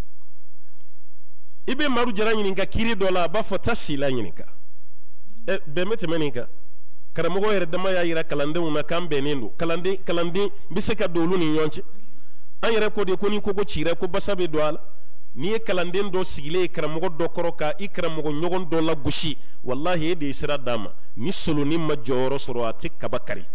i bɛ Madu Jara ɲininka kiri dɔ la a b'a fɔ taa Sila ɲininka bɛn bɛ tɛmɛ nin kan karamɔgɔ yɛrɛ dama y'a jira kalandenw na k'an bɛnnen don kalanden bɛ se ka don olu ni ɲɔgɔn cɛ an yɛrɛ ko de ko ni koko cira ko basa bɛ don a la n'i ye kalanden dɔ sigilen ye karamɔgɔ dɔ kɔrɔ ka i karamɔgɔ ɲɔgɔn dɔ la gosi wallahi e de ye sira d'a ma ni solonin ma jɔyɔrɔ sɔrɔ a tɛ kaba kari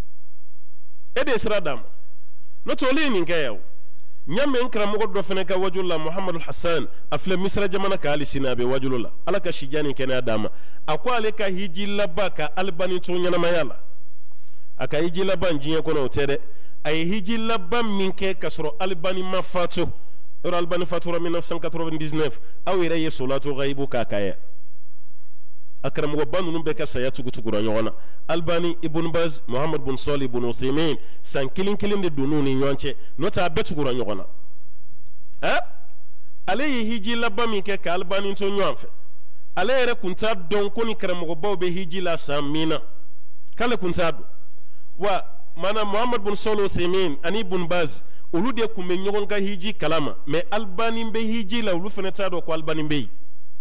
e de ye sira d'a ma n'o tɛ olu ye nin kɛ yan n y'a mɛn n karamɔgɔ dɔ fana ka wajulu la Muhamadu Hasan a filɛ Misira jamana kan hali sini a bɛ wajulu la ala ka sijan ni kɛnɛya d'a ma a ko ale ka hiji laban ka Albani to ɲɛnamaya la a ka hiji laban diɲɛ kɔnɔ o tɛ dɛ a ye hiji laban min kɛ ka sɔrɔ Albani ma fatu yɔrɔ Albani fatura 1999 aw yɛrɛ ye solatu ghaibu k'a ka ye a karamɔgɔba ninnu bɛɛ ka saya tugutugura ɲɔgɔn na Albani Ibn Baz Muhammad bin Salih bin Uthaymin san kelen kelen de donn'u ni ɲɔgɔn cɛ n'o tɛ a bɛɛ tugura ɲɔgɔn na ale ye hiji laban min kɛ ka Albani to ɲɔgɔn fɛ ale yɛrɛ kun t'a dɔn ko ni karamɔgɔbaw bɛ hiji la san min na k'ale kun t'a dɔn wa maana Muhammad bin Salih Uthaymin ani Ibn Baz olu de kun bɛ ɲɔgɔn ka hiji kalama mɛ Albani bɛ hiji la olu fana t'a dɔn ko Albani bɛ yen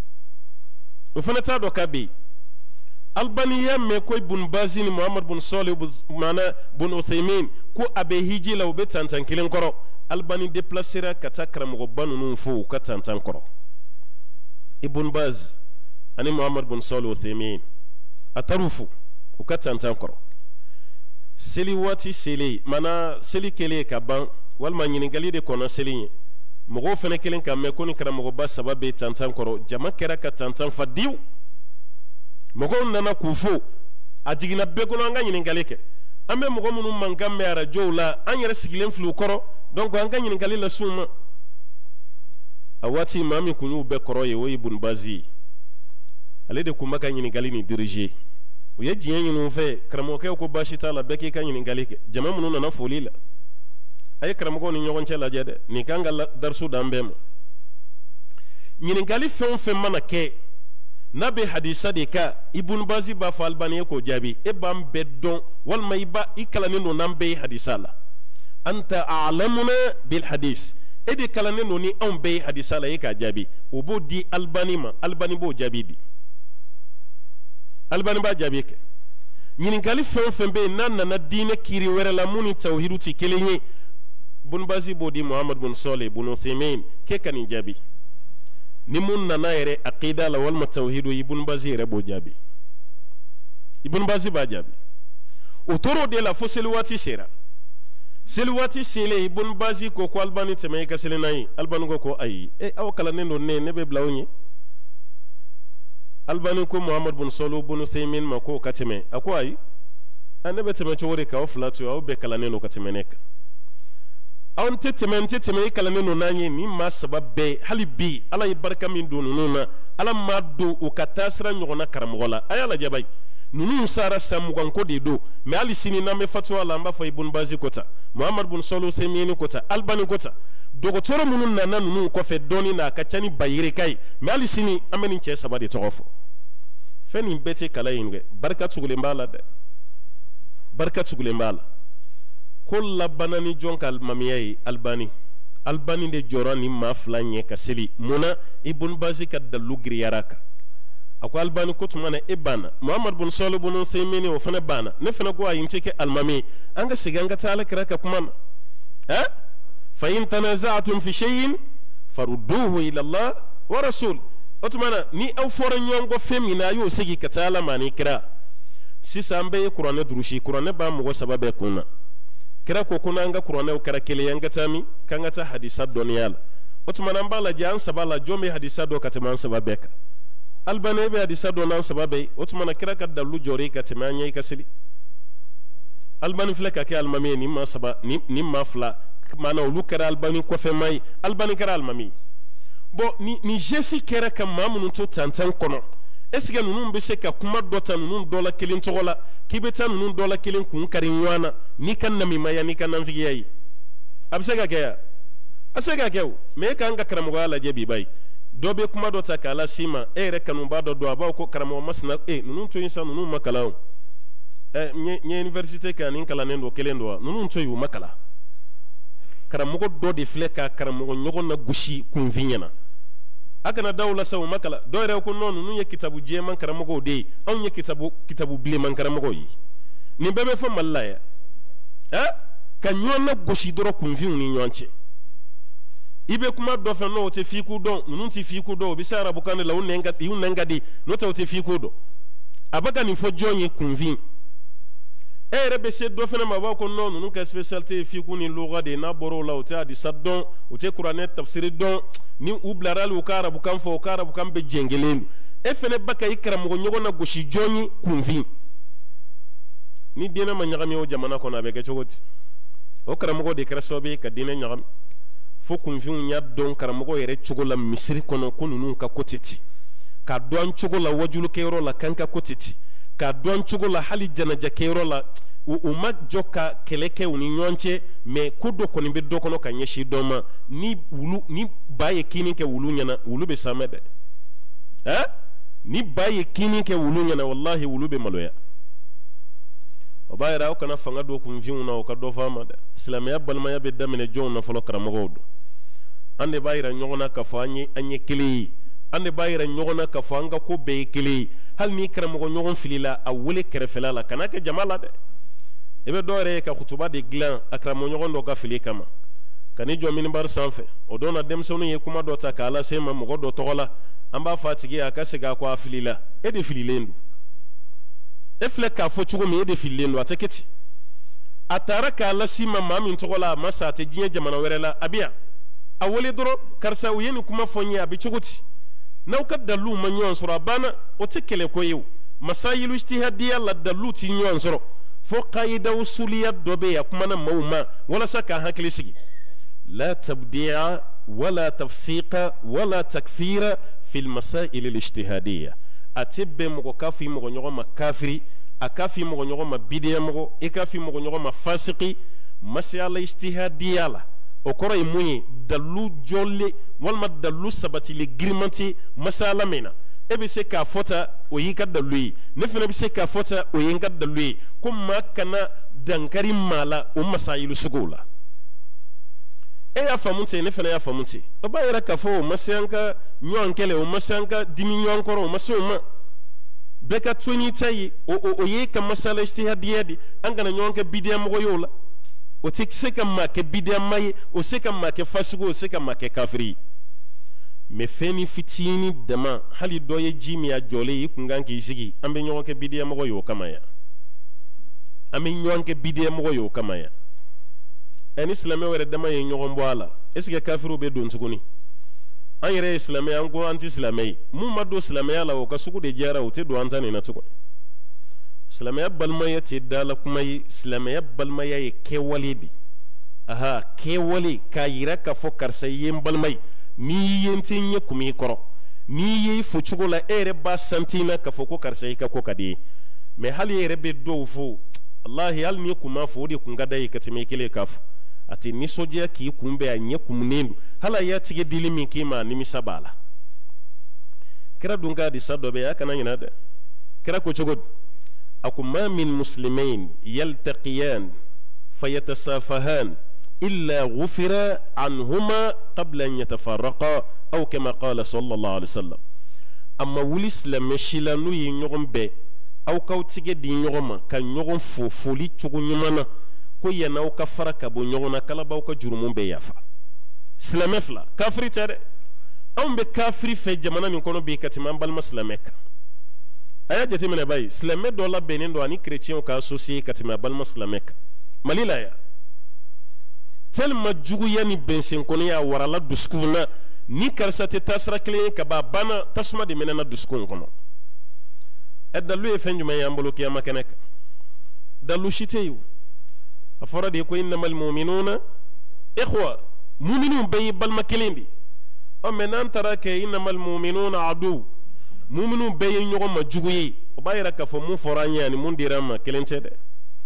o fana t'a dɔn k'a bɛ yen Albani y'a mɛn ko Ibn Baz ni Muhammad bin Salih maana bin Uthaymin ko a bɛ hiji la u bɛ tantan kelen kɔrɔ Albani déplacera ka taa karamɔgɔba ninnu fo u ka tantan kɔrɔ Ibn Baz ani Muhammad bin Salih Uthaymin a taar'u fo u ka tantan kɔrɔ seli waati selen maana seli kelen ka ban walima ɲininkali de kɔnɔ seli ye mɔgɔw fana kelen ka mɛn ko ni karamɔgɔba saba bɛ tantan kɔrɔ jama kɛra ka tantan fa diw mɔgɔw nana k'u fo a jiginna bɛɛ kɔnɔ an ka ɲininkali kɛ an bɛ mɔgɔ minnu mankan mɛn arajow la an yɛrɛ sigilen filɛ u kɔrɔ donc an ka ɲininkali las'u ma a waati maa min kun y'u bɛɛ kɔrɔ ye o ye Ibn Baz ye ale de kun bɛ ka ɲininkali ni diriger u ye diɲɛ ɲini u fɛ karamɔgɔkɛw ko baasi t'a la bɛɛ k'i ka ɲininkali kɛ jama minnu nana foli la a ye karamɔgɔw ni ɲɔgɔn cɛ lajɛ dɛ nin kan ka darisu d'an bɛɛ ma ɲininkali fɛn o fɛn mana kɛ n'a bɛ hadisa de kan Ibn Baz b'a fɔ Albani ye k'o jaabi e b'an bɛɛ dɔn walima i kalannen don n'an bɛɛ ye hadisa la anta a'lamuna bil hadis e de kalannen don ni anw bɛɛ ye hadisa la e k'a jaabi o b'o di Albani ma Albani b'o jaabi di Albani b'a jaabi kɛ ɲininkali fɛn o fɛn bɛ yen n'a nana diinɛ kiiri wɛrɛ la mun ni tawhidu tɛ kelen ye Ibn Baz b'o di Muhammad bin Salih bin Uthaymin k'e ka nin jaabi ni mun nana yɛrɛ aqida la walima tawhidu Ibn Baz yɛrɛ b'o jaabi Ibn Baz b'a jaabi o tor'o de la fo seli waati sera seli waati selen Ibn Baz ko ko Albani tɛmɛ i ka seli n'a ye Albani ko ayi aw kalannen don ne bɛ bila aw ɲɛ Albani ko Muhammad bin Salih bin Uthaymin ma ko ka tɛmɛ a ko ayi ane be teme chogori ka oflatu au be kalane no katimeneka on teme kalane no nanye ni ma sababbe hali bi ala ibaraka min do nununa ala ma do o katasra nyogona karamogola ayala jabay nunu sara samugan ko de do me ali sini na me fatwa la mba fa ibn bazi kota muhammad bin solo semini kota albani kota dogotoro munun na nunu ko fe doni na kachani bayire kai me ali sini ameni che sabade togofo feni bete kala yinwe barka tugule mbala de barka tugule mbala kolla banani jonkal mamiyai albani de jorani maflanye kaseli muna ibn bazi ka dalu griyaraka ako albani ko tumana ibana muhammad bin salih bin saymini wa fana bana ne fana go ayin teke almami anga siganga tala kiraka kuma fa in tanaza'tum fi shay'in farudduhu ila allah wa rasul otumana ni aw foran yongo femina yo sigi katala mani kira sisambe qur'ane durushi qur'ane ba mu sababe kuna kira ko kuna anga qur'ane o kara kele yanga tami kanga ta hadisa doniyal otumana mbala jan sabala jome hadisa do katama sababeka albane be hadisa do nan sababe otumana kira ka dalu jori katama nyai kasili albani fleka ke almami ni ma saba ni ma fla mana ulu kara albani ko fe mai albani kara almami bo ni jesi kera ka mamun to tantan kono esige nunun be se ka kuma dota nunun dola kelin togola kibeta nunun dola kelin kun karin wana ni kan nami maya ni kan nan fiyayi absega kaya asega kew me ka anga karamo ala jebi bay dobe kuma dota kala sima ere kanu ba do aba ko karamo masna nunun to insa nunun makala nye university kan in kala nendo kelendo nunun to yu makala karamo do de fleka karamo nyogo na gushi kun vinyana akana dawla saw makala do rew ko non nu ye kitabu je man karamo ko de on ye kitabu bile man karamo ko yi ni bebe fo mallaya ka nyonna goshi doro kunvi ni nyonche ibe kuma do fe no te fiku do nun ti fiku do bi sara bukane la unenga di no te fiku do abaga ni fo jonyi kunvi rebe se do fe na ma ko non nun ka specialité fiku ni lugha de na boro la uta di saddon uta qur'an tafsir don ni ublaral ukara bukan fo ukara bukan be jengelenu fene baka ikram go nyogo na goshi jonyi kunvi ni dina ma nyagami o jamana ko na be gachogoti o karamogo de krasobe ka dina nyagam fo kunvi nya don karamogo yere chogola misiri kono kununu ka koteti ka don chogola wajulu kero la kanka koteti ka don chogola hali janaja kero la uma joka keleke uni nyonche me kudo koni be do kono kanyeshi doma ni wulu ni baye kini ke wulu nyana wulu be samede ni baye kini ke wulu nyana wallahi wulu be maloya o bayra o kana fanga do kun viuna o ka do fama de islamia balma ya be damene jonna folo karamogo do ande bayra nyogona ka fanyi anye kili ande bayra nyogona ka fanga ko be kili hal ni karamogo nyogon filila a wule kerefela la kana ke jamala de ebe doore ka khutuba de glan akramo nyogon do ka fili kama kani jo minbar sanfe o dona demsonu ye kuma do ta kala sema mo do togola amba fatigi aka sega ko afilila e de fililendu efleka fo chugo me de fililendu ateketi atara kala sima mamin togola masa te jinya jamana werela abia awole doro karsa uyeni kuma fonya abi chugoti nauka dalu manyon sura bana o tekele ko yew masayilu ijtihadiyya la dalu ti nyon soro fo qaida usuliyya dobe ya kuma na mauma wala saka hakili sigi la tabdi'a wala tafsiqa wala takfira fi almasail alijtihadiyya atibbe mo kafi mo nyogo makafiri akafi mo nyogo mabidiya mo ikafi mo nyogo mafasiqi masala ijtihadiyya la okoro imunyi dalu jolle walma dalu sabati le grimanti masala mena ebe se ka fota o yinka dalu ne fena be se ka fota o yinka dalu kuma kana dankari mala o masailu sugula ya famunte ne fena ya famunte o ba yara ka fo masanka nyonkele o masanka dimi nyonkoro o masoma beka tuni tayi o yeka masala ijtihadiyadi angana nyonka bidiya mo yola o te se ka ma ke bidiya mai o se ka ma ke fasugo o se ka ma ke kafiri me feni fitini dama hali doye jimi ya jole yi kunganki isigi ambe nyonke bidiya mo yo kamaya ambe nyonke bidiya mo yo kamaya en islamé wéré dama yi ñogon boala est-ce que kafiru be don tukuni an yéré islamé an go anti islamé mu maddo islamé ala o ka suku de jara o te do antani na tukuni silamɛya balimaya tɛ dala kuma ye silamɛya balimaya ye kɛwale de aha kɛwale k'a yira k'a fɔ karisa ye n balima ye n'i ye n tɛ ɲɛ kun i kɔrɔ n'i ye i fo cogo la e yɛrɛ b'a santina k'a fɔ ko karisa i ka ko ka di ye mais hali e yɛrɛ bɛ dɔw fo wallahi hali n'i kun m'a fɔ o de kun ka d'a ye ka tɛmɛ i kelen k'a fɔ a tɛ nisɔndiya k'i kunbɛn a ɲɛ kumunen don hali a y'a tigɛ dili min k'i ma nimisa b'a la kira dun ka hadisa dɔ bɛ yen a kana ɲinɛ dɛ kira ko cogo di a ko ma min muslimain yaltaqiyan fayatasafahan illa ghufira anhuma qabla an yatafarraqa aw kama qala sallallahu alaihi wasallam amma wuli silamɛ si la n'u ye ɲɔgɔn bɛn aw k'aw tigɛ di ɲɔgɔn ma ka ɲɔgɔn fo foli cogo ɲuman na ko yan'aw ka fara ka bɔ ɲɔgɔn na kalabaw ka jurumu bɛ yafa silamɛ fila kafiri tɛ dɛ anw bɛ kafiri fɛ jamana min kɔnɔ bi ka tɛmɛ an balima silamɛ kan a y'a jateminɛ bayi silamɛ dɔ labɛnnen don ani kerecɛnw ka associé ka tɛmɛ a balima silamɛ kan mali la yan tellement juguya ni bɛnsɛnkɔniya a warala dusukun na ni karisa tɛ taa sira kelen ye ka ban a banna tasuma de mɛnɛna dusukun kɔnɔ dalu ye fɛn jumɛn ye an bolo kiyama kɛnɛ kan dalu si tɛ yen a fɔra de ko innamal mu'minuna ikhwa mu'minun bɛɛ ye balima kelen de mais n'an taara kɛ innamal mu'minuna adu mu'minun bɛɛ ye ɲɔgɔn ma jugu ye o b'a yira k'a fɔ mun fɔra an ye ani mun dira an ma kelen tɛ dɛ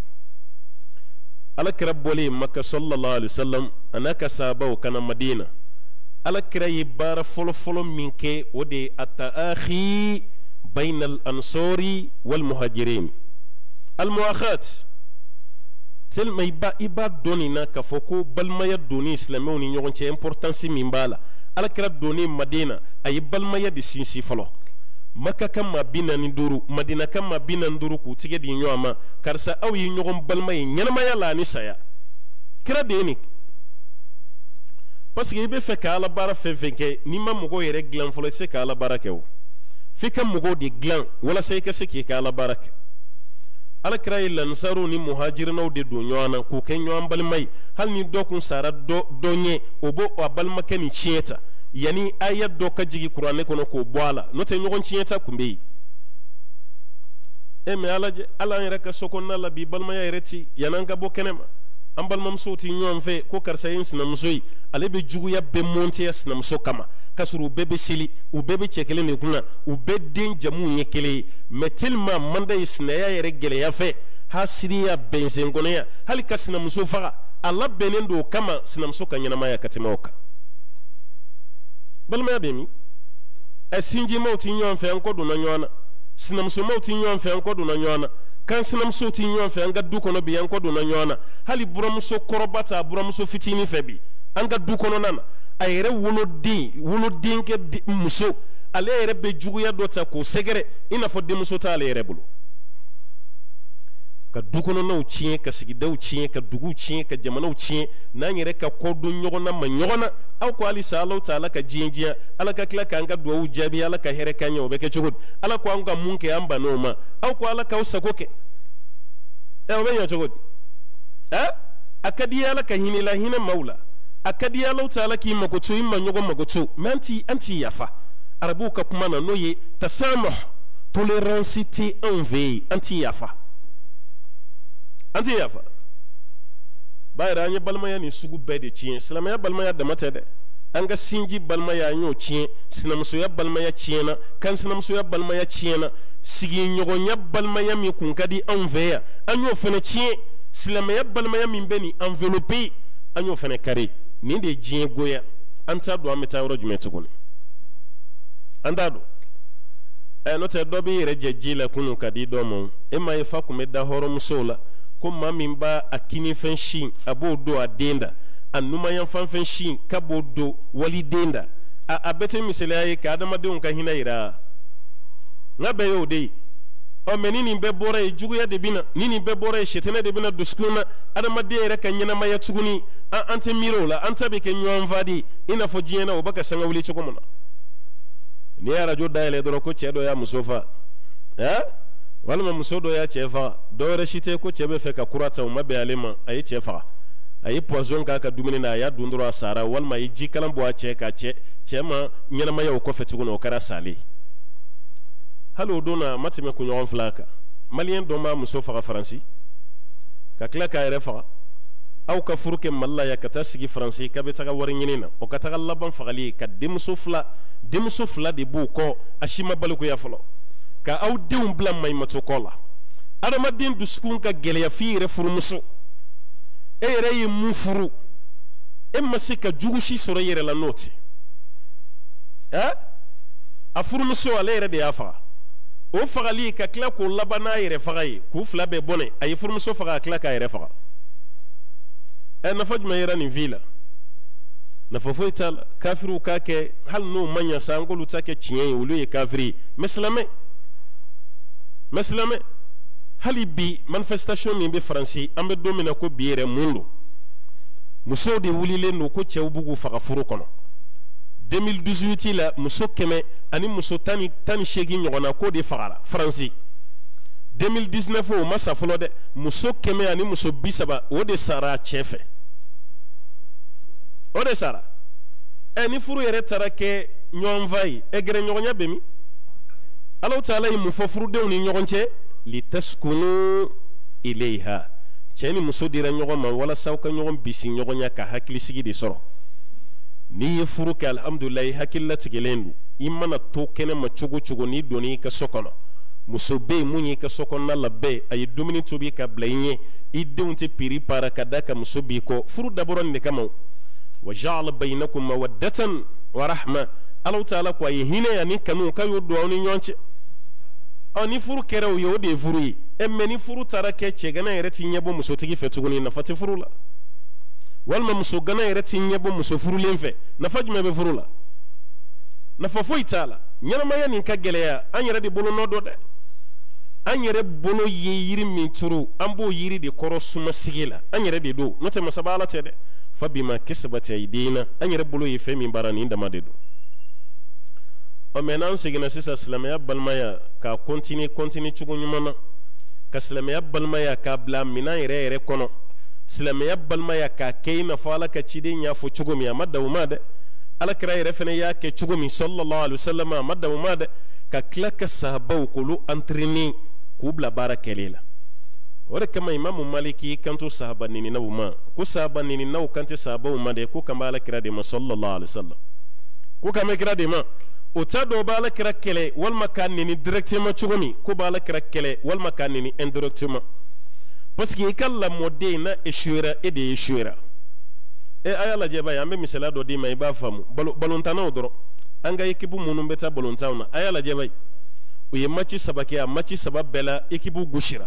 ala kira bɔlen Makka sallallahu alaihi wasallam a n'a ka sahabaw kana Madina ala kira ye baara fɔlɔ-fɔlɔ min kɛ o de ye at-ta'akhi bayna al-ansari wal muhajirin al-muakhat tellement i b'a dɔn nin na k'a fɔ ko balimaya donni silamɛw ni ɲɔgɔn cɛ importance min b'a la ala kira donni Madina a ye balimaya de sinsin fɔlɔ Makka kan maa 45 Madina kan maa 45 k'u tigɛ di ɲɔgɔn ma karisa aw ye ɲɔgɔn balima ye ɲɛnamaya la ani saya kira de ye nin parce que i bɛ fɛ ka ala baara fɛn fɛn kɛ n'i ma mɔgɔw yɛrɛ dilan fɔlɔ i tɛ se ka ala baara kɛ o f'i ka mɔgɔw de dilan walasa i ka se k'i ka ala baara kɛ ala kira ye lansaru ni muhajirinaw de don ɲɔgɔn na k'u kɛ ɲɔgɔn balima ye hali ni dɔ kun sara dɔ ɲɛ o b'o a balimakɛ ni tiɲɛ ta yani aya dɔ ka jigi kuranɛ kɔnɔ k'o bɔ a la n'o tɛ ɲɔgɔn tiɲɛ ta kun bɛ yen mais ala an yɛrɛ ka so kɔnɔna la bi balimaya yɛrɛ ti yan'an ka bɔ kɛnɛ ma an balimamusow ti ɲɔgɔn fɛ ko karisa ye n sinamuso ye ale bɛ juguya bɛɛ monteya sinamuso kama k'a sɔrɔ u bɛɛ bɛ seli u bɛɛ bɛ cɛ kelen de kunna u bɛɛ den jamuw ye kelen ye mais tellement man d'a ye sinaya yɛrɛ gɛlɛya fɛ hasiriya bɛnsɛnkɔnɔya hali ka sinamuso faga a labɛnnen don o kama sinamuso ka ɲɛnamaya ka tɛmɛ o kan balimaya bɛ min sinjimaw ti ɲɔgɔn fɛ an kɔ donna ɲɔgɔn na sinamusomaw ti ɲɔgɔn fɛ an kɔ donna ɲɔgɔn na kan sinamusow ti ɲɔgɔn fɛ an ka du kɔnɔ bi an kɔ donna ɲɔgɔn na hali buramuso kɔrɔba ta buramuso fitinin fɛ bi an ka du kɔnɔna na a yɛrɛ wolodenkɛ muso ale yɛrɛ bɛ juguya dɔ ta k'o sɛgɛrɛ i n'a fɔ denmuso t'ale yɛrɛ bolo ka du kɔnɔnaw tiɲɛ ka sigidaw tiɲɛ ka duguw tiɲɛ ka jamanaw tiɲɛ n'an yɛrɛ ka kɔdon ɲɔgɔn na ma ɲɔgɔn na aw ko halisa Alahu Taala ka diɲɛ diya ala ka tila k'an ka duwawu jaabi ala ka hɛrɛ k'an ye o bɛ kɛ cogo di ala ko an ka mun kɛ an bann'o ma aw ko ala k'aw sago kɛ o bɛ ɲɛ cogo di a ka di ye ala ka hinɛ la hinɛ maaw la a ka di ye Alahu Taala k'i mago to i ma ɲɔgɔn mago to mais an ti yafa arabuw ka kuma na n'o ye tasamuh tolérance tɛ anw fɛ yen an ti yafa an ti yafa b'a yɛrɛ an ye balimaya nin sugu bɛɛ de tiɲɛ silamɛya balimaya dama tɛ dɛ an ka sinji balimaya an y'o tiɲɛ sinamusoya balimaya tiɲɛna kan sinamusoya balimaya tiɲɛna sigiɲɔgɔnya balimaya min kun ka di anw fɛ yan an y'o fana tiɲɛ silamɛya balimaya min bɛ nin enveloppé an y'o fana kari nin de ye diɲɛ goya an t'a dɔn an bɛ taa yɔrɔ jumɛn tuguni an t'a dɔn n'o tɛ dɔ b'i yɛrɛ jɛ ji la kunun ka di dɔ ma e m'a ye fa kun bɛ da hɔrɔnmusow la ko maa min b'a kinifɛn sin a b'o don a den da a numanyanfanfɛn sin k'a b'o don waliden da a bɛɛ tɛ misaliya ye ka adamadenw ka hinɛ yira nka bɛɛ y'o de ye mais ni nin bɛɛ bɔra ye juguya de bɛ na ni nin bɛɛ bɔra ye sɛtɛnɛ de bɛ na dusukun na adamaden yɛrɛ ka ɲɛnamaya tuguni an tɛ miiri o la an ta bɛ kɛ ɲɔgɔn fa de ye i n'a fɔ diɲɛ na o bɛ ka sanga wuli cogo min na n'i ye arajo dayɛlɛ dɔrɔn ko cɛ dɔ y'a muso fa walima muso dɔ y'a cɛ faga dɔ wɛrɛ si tɛ ko cɛ bɛ fɛ ka kura ta o ma bɛn ale ma a ye cɛ faga a ye poison k'a ka dumuni na a y'a dun dɔrɔn a sara walima a ye jikalan bɔ a cɛ ka cɛ ma ɲɛnamaya o kɔfɛ tuguni o kɛra salen hali o don na a ma tɛmɛ kunɲɔgɔn 2 kan malien dɔ ma muso faga faransi ka tila k'a yɛrɛ faga aw ka furu kɛ Mali la yan ka taa sigi faransi k'a bɛ taga wari ɲini na o ka taga laban fagali ye ka denmuso fila de b'u kɔ a si ma balikuya fɔlɔ ka aw denw bila maɲumatɔ kɔ la adamaden dusukun ka gɛlɛya f'i yɛrɛ furumuso e yɛrɛ ye mun furu e ma se ka jugu si sɔrɔ i yɛrɛ la n'o tɛ a furumuso ale yɛrɛ de y'a faga o fagali ka tila k'o laban n'a yɛrɛ faga ye k'u fila bɛɛ bɔnɛ a ye furumuso faga a tila k'a yɛrɛ faga nafa jumɛn yɛrɛ nin fi la nafa foyi t'a la kafiriw k'a kɛ hali n'o ma ɲa sa an k'olu ta kɛ tiɲɛ ye olu ye kafiri ye mɛ silamɛ hali bi manifestation min bɛ faransi an bɛ don min na ko bi yɛrɛ mun don musow de wulilen don ko cɛw b'u k'u faga furu kɔnɔ 2018 la muso 100 ani muso 18 ɲɔgɔn na k'o de fagara faransi 2019 o ma sa fɔlɔ dɛ muso 100 ani muso 30 o de sara cɛ fɛ o de sara ni furu yɛrɛ taara kɛ ɲɔgɔnfan ye gɛrɛ ɲɔgɔnya bɛ min Alahu Taala ye mun fɔ furudenw ni ɲɔgɔn cɛ litaskunu ilayha cɛ ni muso dira ɲɔgɔn ma walasa aw ka ɲɔgɔn bisi ɲɔgɔnya ka hakilisigi de sɔrɔ n'i ye furu kɛ alhamdulillah i hakililatigɛlen don i mana to kɛnɛ ma cogo cogo n'i donn'i ka so kɔnɔ muso bɛ yen mun y'i ka so kɔnɔna la bɛɛ a ye dumuni tobi ka bila i ɲɛ i denw tɛ piri para ka da ka muso b'i kɔ furu dabɔra nin de kama wa ja'ala baynakum mawaddatan wa rahma Alahu Taala ko a ye hinɛ ani kanu k'a y'o don aw ni ɲɔgɔn cɛ ni furu kɛra o ye o de ye furu ye mɛ ni furu taara kɛ cɛ gana yɛrɛ t'i ɲɛbɔ musotigi fɛ tuguni nafa tɛ furu la walima muso gana yɛrɛ t'i ɲɛbɔ muso furulen fɛ nafa jumɛn bɛ furu la nafa foyi t'a la ɲɛnamaya nin ka gɛlɛya an yɛrɛ de bolo nɔ dɔ dɛ an yɛrɛ bolo ye yiri min turu an b'o yiri de kɔrɔ suma sigi la an yɛrɛ de don n'o tɛ masaba Ala tɛ dɛ fa bima kasabat aydina an yɛrɛ bolo ye fɛn min baara nin dama de don mɛ n'an seginna sisan silamɛya balimaya ka continue cogo ɲuman na ka silamɛya balimaya k'a bila minan yɛrɛ kɔnɔ silamɛya balimaya k'a kɛ i n'a fɔ Ala ka ciden y'a fɔ cogo min a ma dan o ma dɛ Alakira yɛrɛ fana y'a kɛ cogo min sallallahu alaihi wasallam a ma dan o ma dɛ ka tila ka sahabaw k'olu entraîner k'u bila baara kɛli la o de kama Imamu Maliki kanto sahaba nininaw ma ko sahaba nininaw kante sahabaw ma dɛ ko kan bɛ Alakira de ma sallallahu alaihi wasallam ko kan bɛ kira de ma o t'a dɔn o bɛ Alakira kɛlɛ walima k'a neni directement cogo min ko bɛ Alakira kɛlɛ walima k'a neni indirectement parce que i ka lamɔden na échouera e de échouera a y'a lajɛ b'a ye an bɛ misaliya dɔ d'i ma i b'a faamu balontannaw dɔrɔn an ka équipe minnu bɛ taa balontanw na a y'a lajɛ b'a ye u ye match 3 kɛ a match 3 bɛɛ la équipe gosira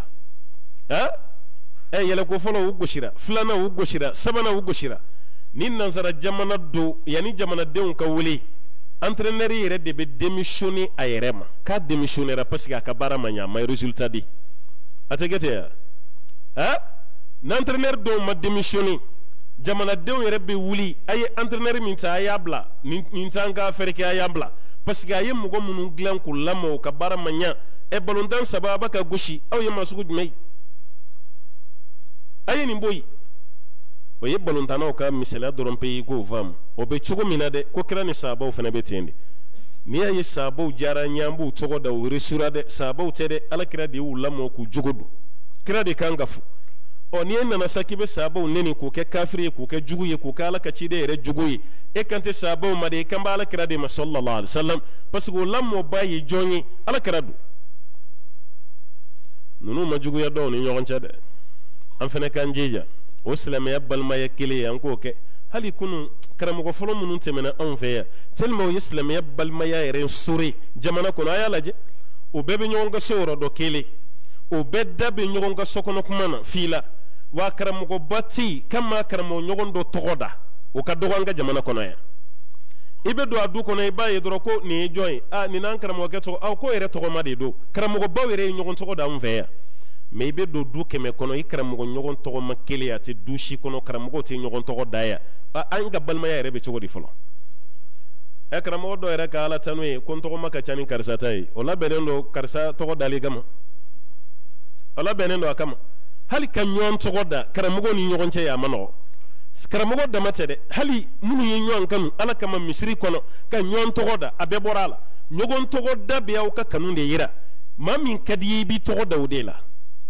yɛlɛko fɔlɔ u gosira filanan u gosira sabanan u gosira ni nanzara jamana don yanni jamanadenw ka wele entraîneur yɛrɛ de bɛ démissionner a yɛrɛ ma k'a démissionnera parce que a ka baara ma ɲɛ a ma résultat di a tɛ kɛ ten ya n'entraîneur dɔw ma démissionner jamanadenw yɛrɛ bɛ wuli a ye entraîneur min ta a y'a bila nin t'an ka affaire kɛ a y'a bila parce que a ye mɔgɔ minnu dilan k'u lamɔ o ka baara ma ɲɛ balontan 3 a b'a ka gosi aw ye maa sugu jumɛn ye a ye nin bɔ yen o ye balontannaw ka misaliya dɔrɔn pe ye k'o faamu o bɛ cogo min na dɛ ko kira ni sahabaw fana bɛ ten de n'i y'a ye sahabaw diyara ɲɛ an b'u tɔgɔ da o resura dɛ sahabaw tɛ dɛ Alakira de y'u lamɔ k'u jogo don kira de kan ka fo n'i ye nana sa k'i bɛ sahabaw neni k'o kɛ kafiri ye k'o kɛ jugu ye k'o kɛ Ala ka ciden yɛrɛ jugu ye e kan tɛ sahabaw ma de e kan bɛ Alakira de ma sallallahu alaihi wasallam parce que o lamɔba ye jɔn ye Alakira don ninnu ma juguya dɔw ni ɲɔgɔn cɛ dɛ an fana k'an jija o silamɛya balimaya kelen ye an k'o kɛ hali kunun karamɔgɔ fɔlɔ minnu tɛmɛna anw fɛ yan tellement o ye silamɛya balimaya yɛrɛ sore jamana kɔnɔ a y'a lajɛ o bɛɛ bɛ ɲɔgɔn ka so yɔrɔ dɔ kelen o bɛɛ da bɛ ɲɔgɔn ka sokɔnɔ kuma na f'i la wa karamɔgɔba tɛ yen k'a ma karamɔgɔ ɲɔgɔn dɔ tɔgɔ da o ka dɔgɔ an ka jamana kɔnɔ yan i bɛ don a du kɔnɔ i b'a ye dɔrɔn ko nin ye jɔn ye nin n'an karamɔgɔkɛ tɔgɔ ko yɛrɛ tɔgɔma de don karamɔgɔbaw yɛrɛ ye ɲɔgɔn tɔgɔ da anw fɛ yan mais i bɛ don du 100 kɔnɔ i karamɔgɔ ɲɔgɔn tɔgɔma kelen a tɛ du si kɔnɔ karamɔgɔw tɛ ɲɔgɔn tɔgɔ da yan an ka balimaya yɛrɛ bɛ cogo di fɔlɔ karamɔgɔ dɔ yɛrɛ ka Ala tanu ye ko n tɔgɔma ka ca ni karisa ta ye o labɛnnen don karisa tɔgɔ dali kama o labɛnnen don a kama hali ka ɲɔgɔn tɔgɔ da karamɔgɔw ni ɲɔgɔn cɛ a ma nɔgɔ karamɔgɔ dama tɛ dɛ hali minnu ye ɲɔgɔn kanu Ala kama misiri kɔnɔ ka ɲɔgɔn tɔgɔ da a bɛɛ bɔra a la ɲɔgɔn tɔgɔ da bɛ aw ka kanu de yira ma min kadi i bi tɔgɔ da o de la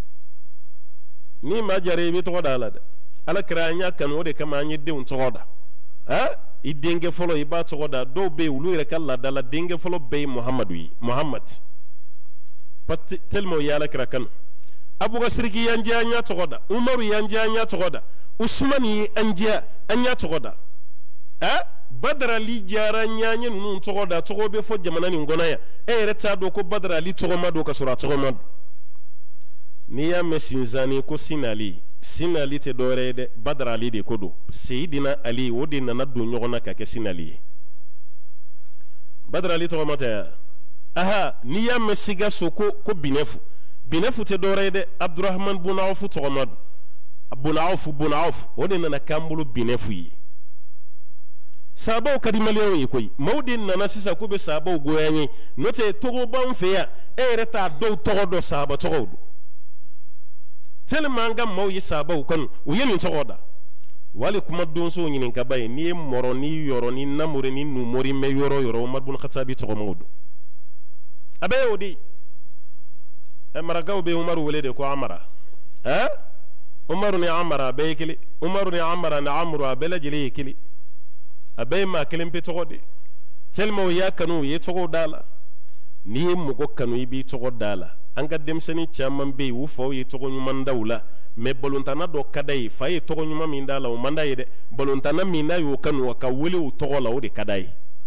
ni ma jara i bi tɔgɔ da la dɛ alakira an y'a kanu o de kama an ye denw tɔgɔ da i denkɛ fɔlɔ i b'a tɔgɔ da dɔw bɛ yen olu yɛrɛ ka laada la denkɛ fɔlɔ bɛɛ ye muhamadu ye muhamad tellement o ye alakira kanu abubakar y'an jɛ an y'a tɔgɔ da umaru y'an jɛ an y'a tɔgɔ da usmani ye an jɛ an y'a tɔgɔ da badara ali jara ɲaɲɛ ninnu tɔgɔ da tɔgɔ bɛ fɔ jamana nin kɔnɔ yan e yɛrɛ t'a dɔn ko badara ali tɔgɔ ma don ka sɔrɔ a tɔgɔ ma don n'i y'a mɛn sinzani ko sinali tɛ dɔwɛrɛ ye dɛ badara ali de ko don seyidina ali o de nana don ɲɔgɔn na ka kɛ sinali ye badara ali tɔgɔ ma tɛ aha n'i y'a mɛn sigaso ko binɛfu tɛ dɔwɛrɛ ye dɛ abdurahman bunawfu tɔgɔ ma don bunawfu o de nana k'an bolo binɛfu ye sahabaw ka di maliyɛnw ye koyi maaw de nana sisan ko bɛ sahabaw goya n ye n'o tɛ tɔgɔ b'anw fɛ yan e yɛrɛ t'a dɔw tɔgɔ dɔn sahaba tɔgɔw don tellement an ka maaw ye sahabaw kanu u ye nin tɔgɔ da wali kuma donsow ɲininkaba ye n'i ye mɔrɔ ni yɔrɔ ni namori ni numori mɛn yɔrɔ yɔrɔ Umar bin Khattabi tɔgɔmaw don a bɛɛ y'o de ye marakaw bɛ Umaru wele de ko Amara Umaru ni Amara a bɛɛ ye kelen Umaru ni Amara ni Amuru a bɛɛ lajɛlen ye kelen a bɛɛ ye maa kelen pe tɔgɔ de tellement o y'a kanu u ye tɔgɔw da la n'i ye mɔgɔ kanu i b'i tɔgɔ da la an ka denmisɛnnin caman bɛ yen u faw ye tɔgɔ ɲuman da u la mais balontanna dɔ ka d'a ye fa ye tɔgɔ ɲuman min da la o man d'a ye dɛ balontanna min n'a y'o kanu a ka wele o tɔgɔ la o de ka d'a ye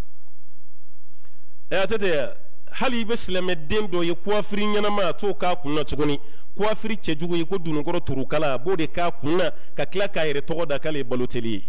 a tɛ tɛ hali i bɛ silamɛden dɔ ye kuwafiri ɲɛnama a t'o k'a kun na tuguni kuwafiri cɛjugu ye ko dunukɔrɔ turukala a b'o de k'a kun na ka tila k'a yɛrɛ tɔgɔ da k'ale ye baloteli ye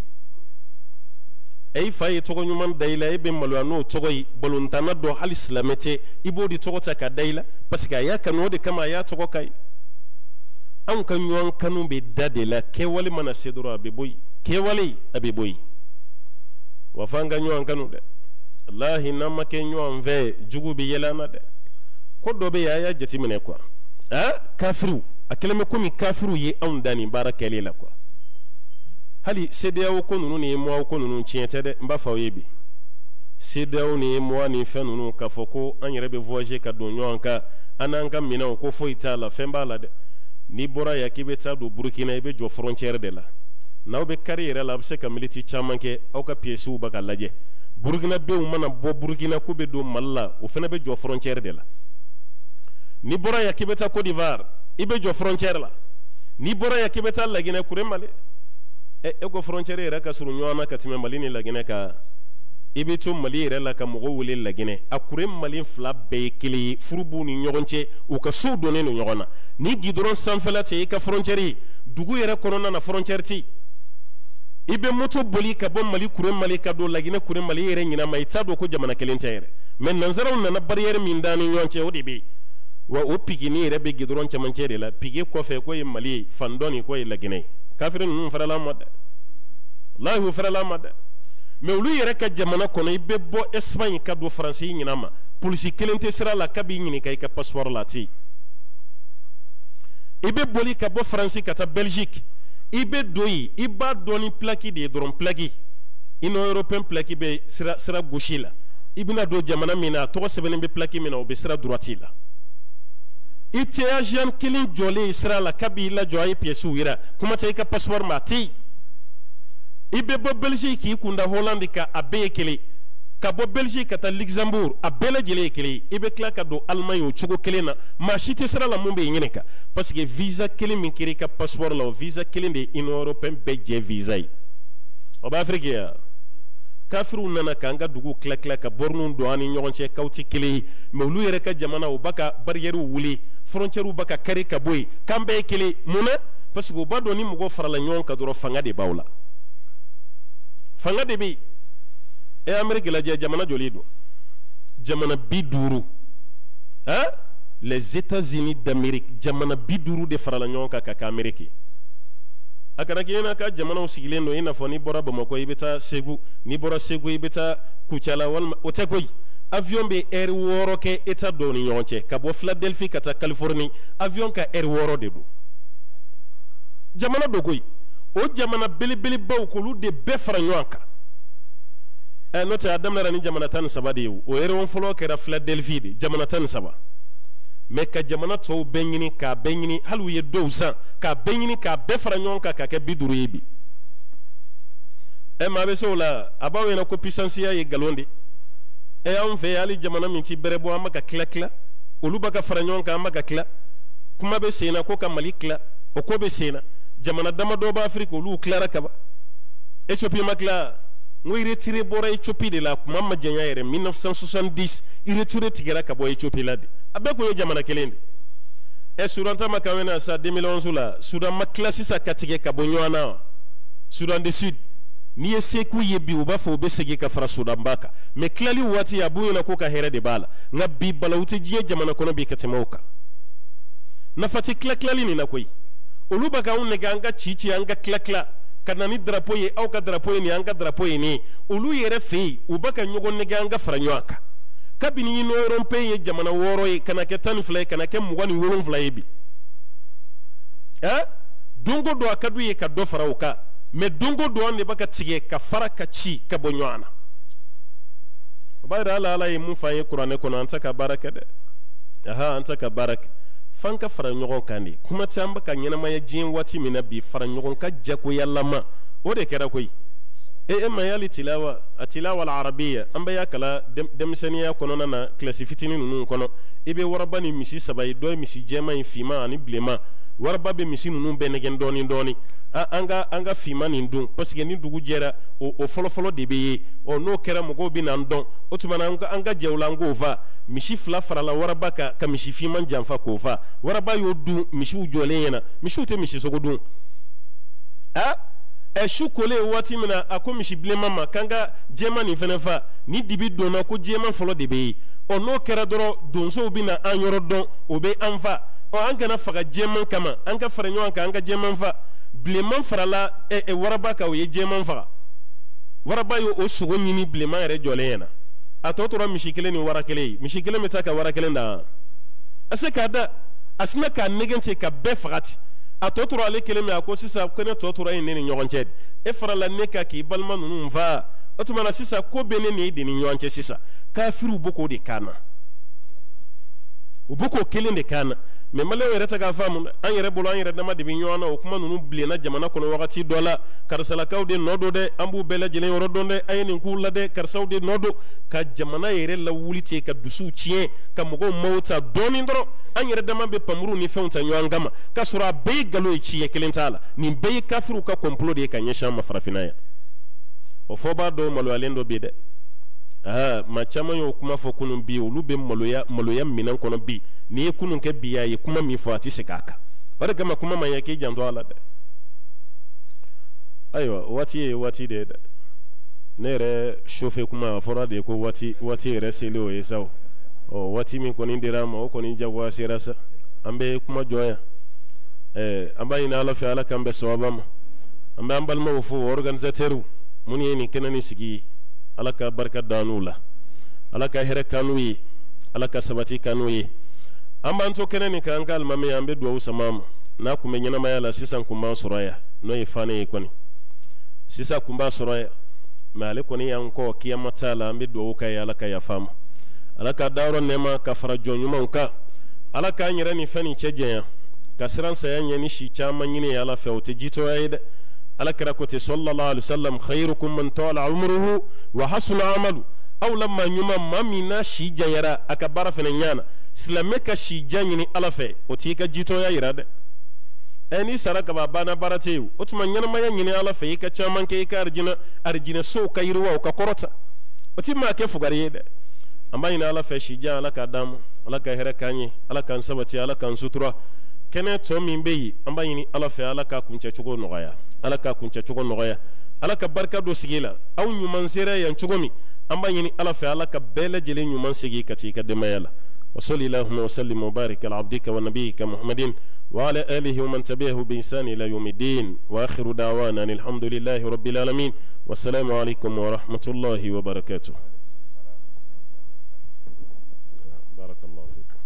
e fa ye tɔgɔ ɲuman da i la e bɛ maloya n'o tɔgɔ ye balontanna dɔ hali silamɛ tɛ i b'o de tɔgɔ ta ka da i la parce que a y'a kanu o de kama a y'a tɔgɔ ka ye anw ka ɲɔgɔn kanu bɛ da de la kɛwale mana se dɔrɔn a bɛ bɔ yen kɛwale a bɛ bɔ yen wa f'an ka ɲɔgɔn kanu dɛ walahi n'an ma kɛ ɲɔgɔn fɛ jugu bɛ yɛlɛ an na dɛ ko dɔ bɛ yen a y'a jateminɛ quoi kafiriw a kɛlen bɛ komi kafiriw ye anw da nin baara kɛlen la quoi hali CEDEAO ko ninnu ni EMOA ko ninnu tiɲɛ tɛ dɛ n b'a fɔ aw ye bi CEDEAO ni EMOA ni fɛn ninnu k'a fɔ ko an yɛrɛ bɛ voyager ka don ɲɔgɔn kan an n'an ka minɛnw ko foyi t'a la fɛn b'a la dɛ n'i bɔra yan k'i bɛ taa don Burukina i bɛ jɔ frontière de la n'aw bɛ kari yɛrɛ la a bɛ se ka miniti caman kɛ aw ka pièces bɛ ka lajɛ Burukinabenw mana bɔ Burukina k'u bɛ don Mali la o fana bɛ jɔ frontière de la n'i bɔra yan k'i bɛ taa Côte d'Ivoire i bɛ jɔ frontière la n'i bɔra yan k'i bɛ taa Laginɛ Kuré Mali e ko frontière yɛrɛ ka surun ɲɔgɔn na ka tɛmɛ Mali ni Laginɛ kan i bɛ to Mali yɛrɛ la ka mɔgɔw wele Laginɛ a Kuré Mali fila bɛɛ ye kelen ye furu b'u ni ɲɔgɔn cɛ u ka sow donnen don ɲɔgɔn na ni goudron sanfɛla tɛ i ka frontière ye dugu yɛrɛ kɔnɔna na frontière tɛ i bɛ moto boli ka bɔ Mali Kuré Mali ka don Laginɛ Kuré Mali yɛrɛ ɲinama i t'a dɔn ko jamana kelen tɛ yɛrɛ mais nanzaraw nana barrière min da ni ɲɔgɔn cɛ o de bɛ yen wa o pigini yɛrɛ bɛ goudron cɛmancɛ de la pigi kɔfɛ k'o ye Mali ye fan dɔ nin k'o ye Laginɛ ye kafiri ninnu farala ma dɛ lahi u farala ma dɛ mais olu yɛrɛ ka jamana kɔnɔ i bɛ bɔ Espagne ka don Faransi ɲinama polisi kelen tɛ sira la k'a b'i ɲininka i ka passeport la tɛ i bɛ boli ka bɔ Faransi ka taa Belgique i bɛ don yen i b'a dɔn ni plaque de ye dɔrɔn plaque Union européenne plaque bɛ sira gauche la i bɛna don jamana min na a tɔgɔ sɛbɛnnen bɛ plaque min na o bɛ sira droite la i tɛ agent kelen jɔlen sira la k'a b'i lajɔ a ye pièces yira kuma tɛ i ka passeport ma a tɛ i bɛ bɔ Belgique k'i kunda Hollande kan a bɛɛ ye kelen ka bɔ Belgique ka taa Luxembourg a bɛɛ lajɛlen ye kelen i bɛ tila ka don Allemagne o cogo kelen na maa si tɛ sira la mun bɛ ɲininka parce que visa kelen min kɛra i ka passeport la o visa kelen de ye Union européenne bɛɛ jɛ visa ye o bɛ Afiriki yan kafiriw nana k'an ka dugu tila tila ka borniw don an ni ɲɔgɔn cɛ k'aw tɛ kelen ye mais olu yɛrɛ ka jamana u b'a ka barrières wuli frontières b'a ka kari ka bɔ yen k'an bɛɛ ye kelen mun na parce que u b'a dɔn ni mɔgɔ farala ɲɔgɔn kan dɔrɔn fanga de b'aw la fanga de bɛ yen Amérique lajɛ jamana joli don jamana 50 les États-Unis d'Amérique jamana 50 de farala ɲɔgɔn kan ka kɛ Amérique a kana kɛ ɲɛna ka jamanaw sigilen don i n'a fɔ n'i bɔra Bamakɔ i bɛ taa Segu n'i bɔra Segu i bɛ taa Kucala walima o tɛ koyi avion bɛ heure 6 kɛ État dɔw ni ɲɔgɔn cɛ ka bɔ Philadelphie ka taa Californie avion ka heure 6 de don jamana do koyi o jamana belebelebaw k'olu de bɛɛ fara ɲɔgɔn kan n'o tɛ a daminɛra ni jamana 13 de ye o heure fɔlɔ kɛra Philadelphie de jamana 13 mais ka jamana tɔw bɛɛ ɲini k'a bɛɛ ɲini hali u ye dɔw san k'a bɛɛ ɲini k'a bɛɛ fara ɲɔgɔn kan k'a kɛ 50 ye bi maa bɛ se o la a b'aw ɲɛna ko puissanceya ye nkalon de anw fɛ hali jamana min ti bɛrɛ bɔ an bɛ ka tila olu bɛ ka fara ɲɔgɔn kan an bɛ ka tila kuma bɛ sen na ko ka Mali tila o ko bɛ sen na jamana damadɔ bɛ Afiriki olu tilara kaban Éthiopie ma tila n ko retiré bɔra Éthiopie de la kuma ma janya yɛrɛ 1970 retiré tigɛra ka bɔ Éthiopie la de a bɛɛ kun ye jamana kelen de Soudan ta ma kan na sa 2011 la Soudan ma tila sisan ka tigɛ ka bɔ ɲɔgɔn na Soudan du Sud n'i ye seku ye bi u b'a fɔ u bɛ segin ka fara Soudan ba kan mais tilali waati a b'u ɲɛna ko ka hɛrɛ de b'a la nka bi balawu tɛ diɲɛ jamana kɔnɔ bi ka tɛmɛ o kan nafa tɛ tilali nin na koyi olu bɛ k'anw nɛgɛ an ka ci an ka tila ka na ni drapeau ye aw ka drapeau ye nin an ka drapeau ye nin olu yɛrɛ fɛ yen u bɛ ka ɲɔgɔn nɛgɛ an ka fara ɲɔgɔn kan kabini Union européenne ye jamana 6 ye kana kɛ 12 ye kana kɛ 27 ye bi don o don a ka d'u ye ka dɔ fara o kan mais don o don an de bɛ ka tigɛ ka fara ka ci ka bɔ ɲɔgɔn na o b'a jira Ala ye mun fɔ an ye kuranɛ kɔnɔ an tɛ ka baara kɛ dɛ an tɛ ka baara kɛ f'an ka fara ɲɔgɔn kan de kuma tɛ an bɛ ka ɲɛnamaya diɲɛ waati min na bi fara ɲɔgɔn ka jagoyalama o de kɛra koyi ma yali tilawa a tilawa al-arabiya an bɛ y'a kala denmisɛnniya kɔnɔna na kilasi fitinin ninnu kɔnɔ i bɛ waraba ni misi 3 ye dɔ ye misi jɛman ye finman ani bilenman waraba bɛ misi ninnu bɛɛ nɛgɛn dɔɔni dɔɔni an ka finman nin dun parce que ni dugu jɛra o fɔlɔfɔlɔ de bɛ ye n'o kɛra mɔgɔw bɛ n'an dɔn o tuma na an ka jɛ o la an k'o fa misi 2 farala waraba kan ka misi finman janfa k'o fa waraba y'o dun misiw jɔlen ɲɛna misiw tɛ misi sogo dun su kolen waati min na a ko misi bilenman ma k'an ka jɛman nin fana fa ni dibi donna ko jɛman fɔlɔ de bɛ ye n'o kɛra dɔrɔn donsow bɛ na an yɔrɔ dɔn o bɛ an fa an kana faga jɛman kama an ka fara ɲɔgɔn kan an ka jɛman fa bilenman farala waraba kan o ye jɛman faga waraba ye o sogo ɲini bilenman yɛrɛ jɔlen ɲɛna a tɔ tora misi kelen ni wara kelen ye misi kelen bɛ taa ka wara kelen da a se k'a da a sina k'a nɛgɛn ten ka bɛɛ faga ten a tɔ tora ale kelen min a ko sisan ko ne tɔ tora ye ne ni ɲɔgɔn cɛ e farala ne kan k'i balima ninnu faa o tuma na sisan ko bɛ ne ni e de ni ɲɔgɔn cɛ sisan kafiriw bɛ k'o de kan na u bɛ k'o kelen de kan na mais maliyɛnw yɛrɛ tɛ k'a faamu an yɛrɛ bolo an yɛrɛ dama de bɛ ɲɔgɔn na o kuma ninnu bilenna jamana kɔnɔ wagati dɔ la karisalakaw de nɔ don dɛ an b'u bɛɛ lajɛlen yɔrɔ dɔn dɛ an ye nin k'u la dɛ karisaw de nɔ don ka jamana yɛrɛ lawuli ten ka dusuw tiɲɛ ka mɔgɔw maw ta dɔɔni dɔrɔn an yɛrɛ dama bɛ panmuru ni fɛnw ta ɲɔgɔn kama k'a sɔrɔ a bɛɛ ye nkalon ye ci ɲɛ kelen t'a la nin bɛɛ ye kafiriw ka complot de ye ka ɲɛsin an ma farafinna yan o fɔ b'a dɔn maloyalen dɔ bɛ yen dɛ maa caman y'o kuma fɔ kunun bi olu bɛ maloya minɛn kɔnɔ bi n'i ye kunun kɛ bi a ye kuma min fɔ a tɛ se k'a kan o de kama kuma man ɲɛ k'i janto a la dɛ ayiwa waati ye waati de ye dɛ ne yɛrɛ chauffe kuma a fɔra de ko waati yɛrɛ selen o ye sa o waati min kɔni dira an ma o kɔni jagoya sera sa an bɛ kuma jɔ yan an b'a ɲini Ala fɛ Ala k'an bɛn sababa ma an bɛ an balimaw fo organisateurs minnu ye nin kɛnɛ nin sigi Ala ka barika da n'u la Ala ka hɛrɛ k'an n'u ye Ala ka sabati k'an n'u ye an b'an to kɛnɛ nin kan an ka alimami an bɛ dugawu sama ma n'a kun bɛ ɲɛnamaya la sisan kun b'an sɔrɔ yan n'o ye Fane ye kɔni sisan kun b'a sɔrɔ yan mais ale kɔni y'an kɔ kiyama t'a la an bɛ dugawu k'a ye Ala ka yafa ma Ala ka dayɔrɔ nɛɛma ka fara jɔn ɲumanw kan Ala k'an yɛrɛ ni fɛn nin cɛ janya ka siran saya ɲɛ ni si caman ɲini ye Ala fɛ o tɛ jitɔya ye dɛ Ala kɛra ko ten sallallahu alaihi wasallam khairukum man tala umruhu wa hasuna amalu aw la maa ɲuman maa min n'a si janyara a ka baara fana ɲana silamɛ ka si jan ɲini Ala fɛ o t'i ka jitɔya yira dɛ n'i sara kaba banna baara tɛ yen o tuma ɲɛnamaya ɲini Ala fɛ i ka caman kɛ i ka arijinɛ sow ka yiriwa o ka kɔrɔta o tɛ maa kɛ fugari ye dɛ an b'a ɲini Ala fɛ si jan Ala k'a d'an ma Ala ka hɛrɛ k'an ye Ala k'an sabati Ala k'an sutura kɛnɛ tɔ min bɛ yen an b'a ɲini Ala fɛ Ala k'a kuncɛcogo nɔgɔya Ala k'a kuncɛcogo nɔgɔya Ala ka barika don sigi la aw ɲuman sera yan cogo min an b'a ɲini Ala fɛ Ala ka bɛɛ lajɛlen ɲuman segi ka t'i ka denbaya la wa salli Allahumma wa sallim wa barik ala abdika wa nabiyyika Muhammadin wa ala alihi wa man tabi'ahu bi ihsan ila yawmiddin wa akhiru da'wana alhamdulillahi rabbil alamin wassalamu alaikum wa rahmatullahi wa barakatuh. Barakallahu fikum.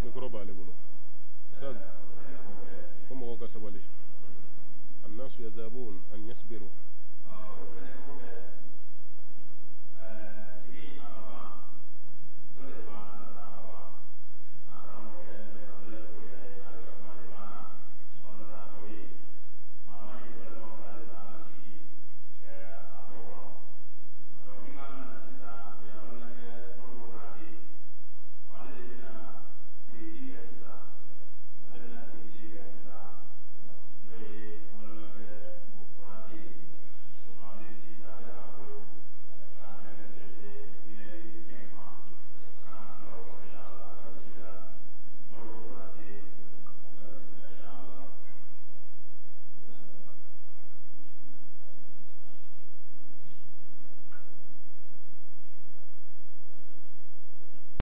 ميكروب على بلو أستاذ هم هو كسبالي الناس يذهبون أن يصبروا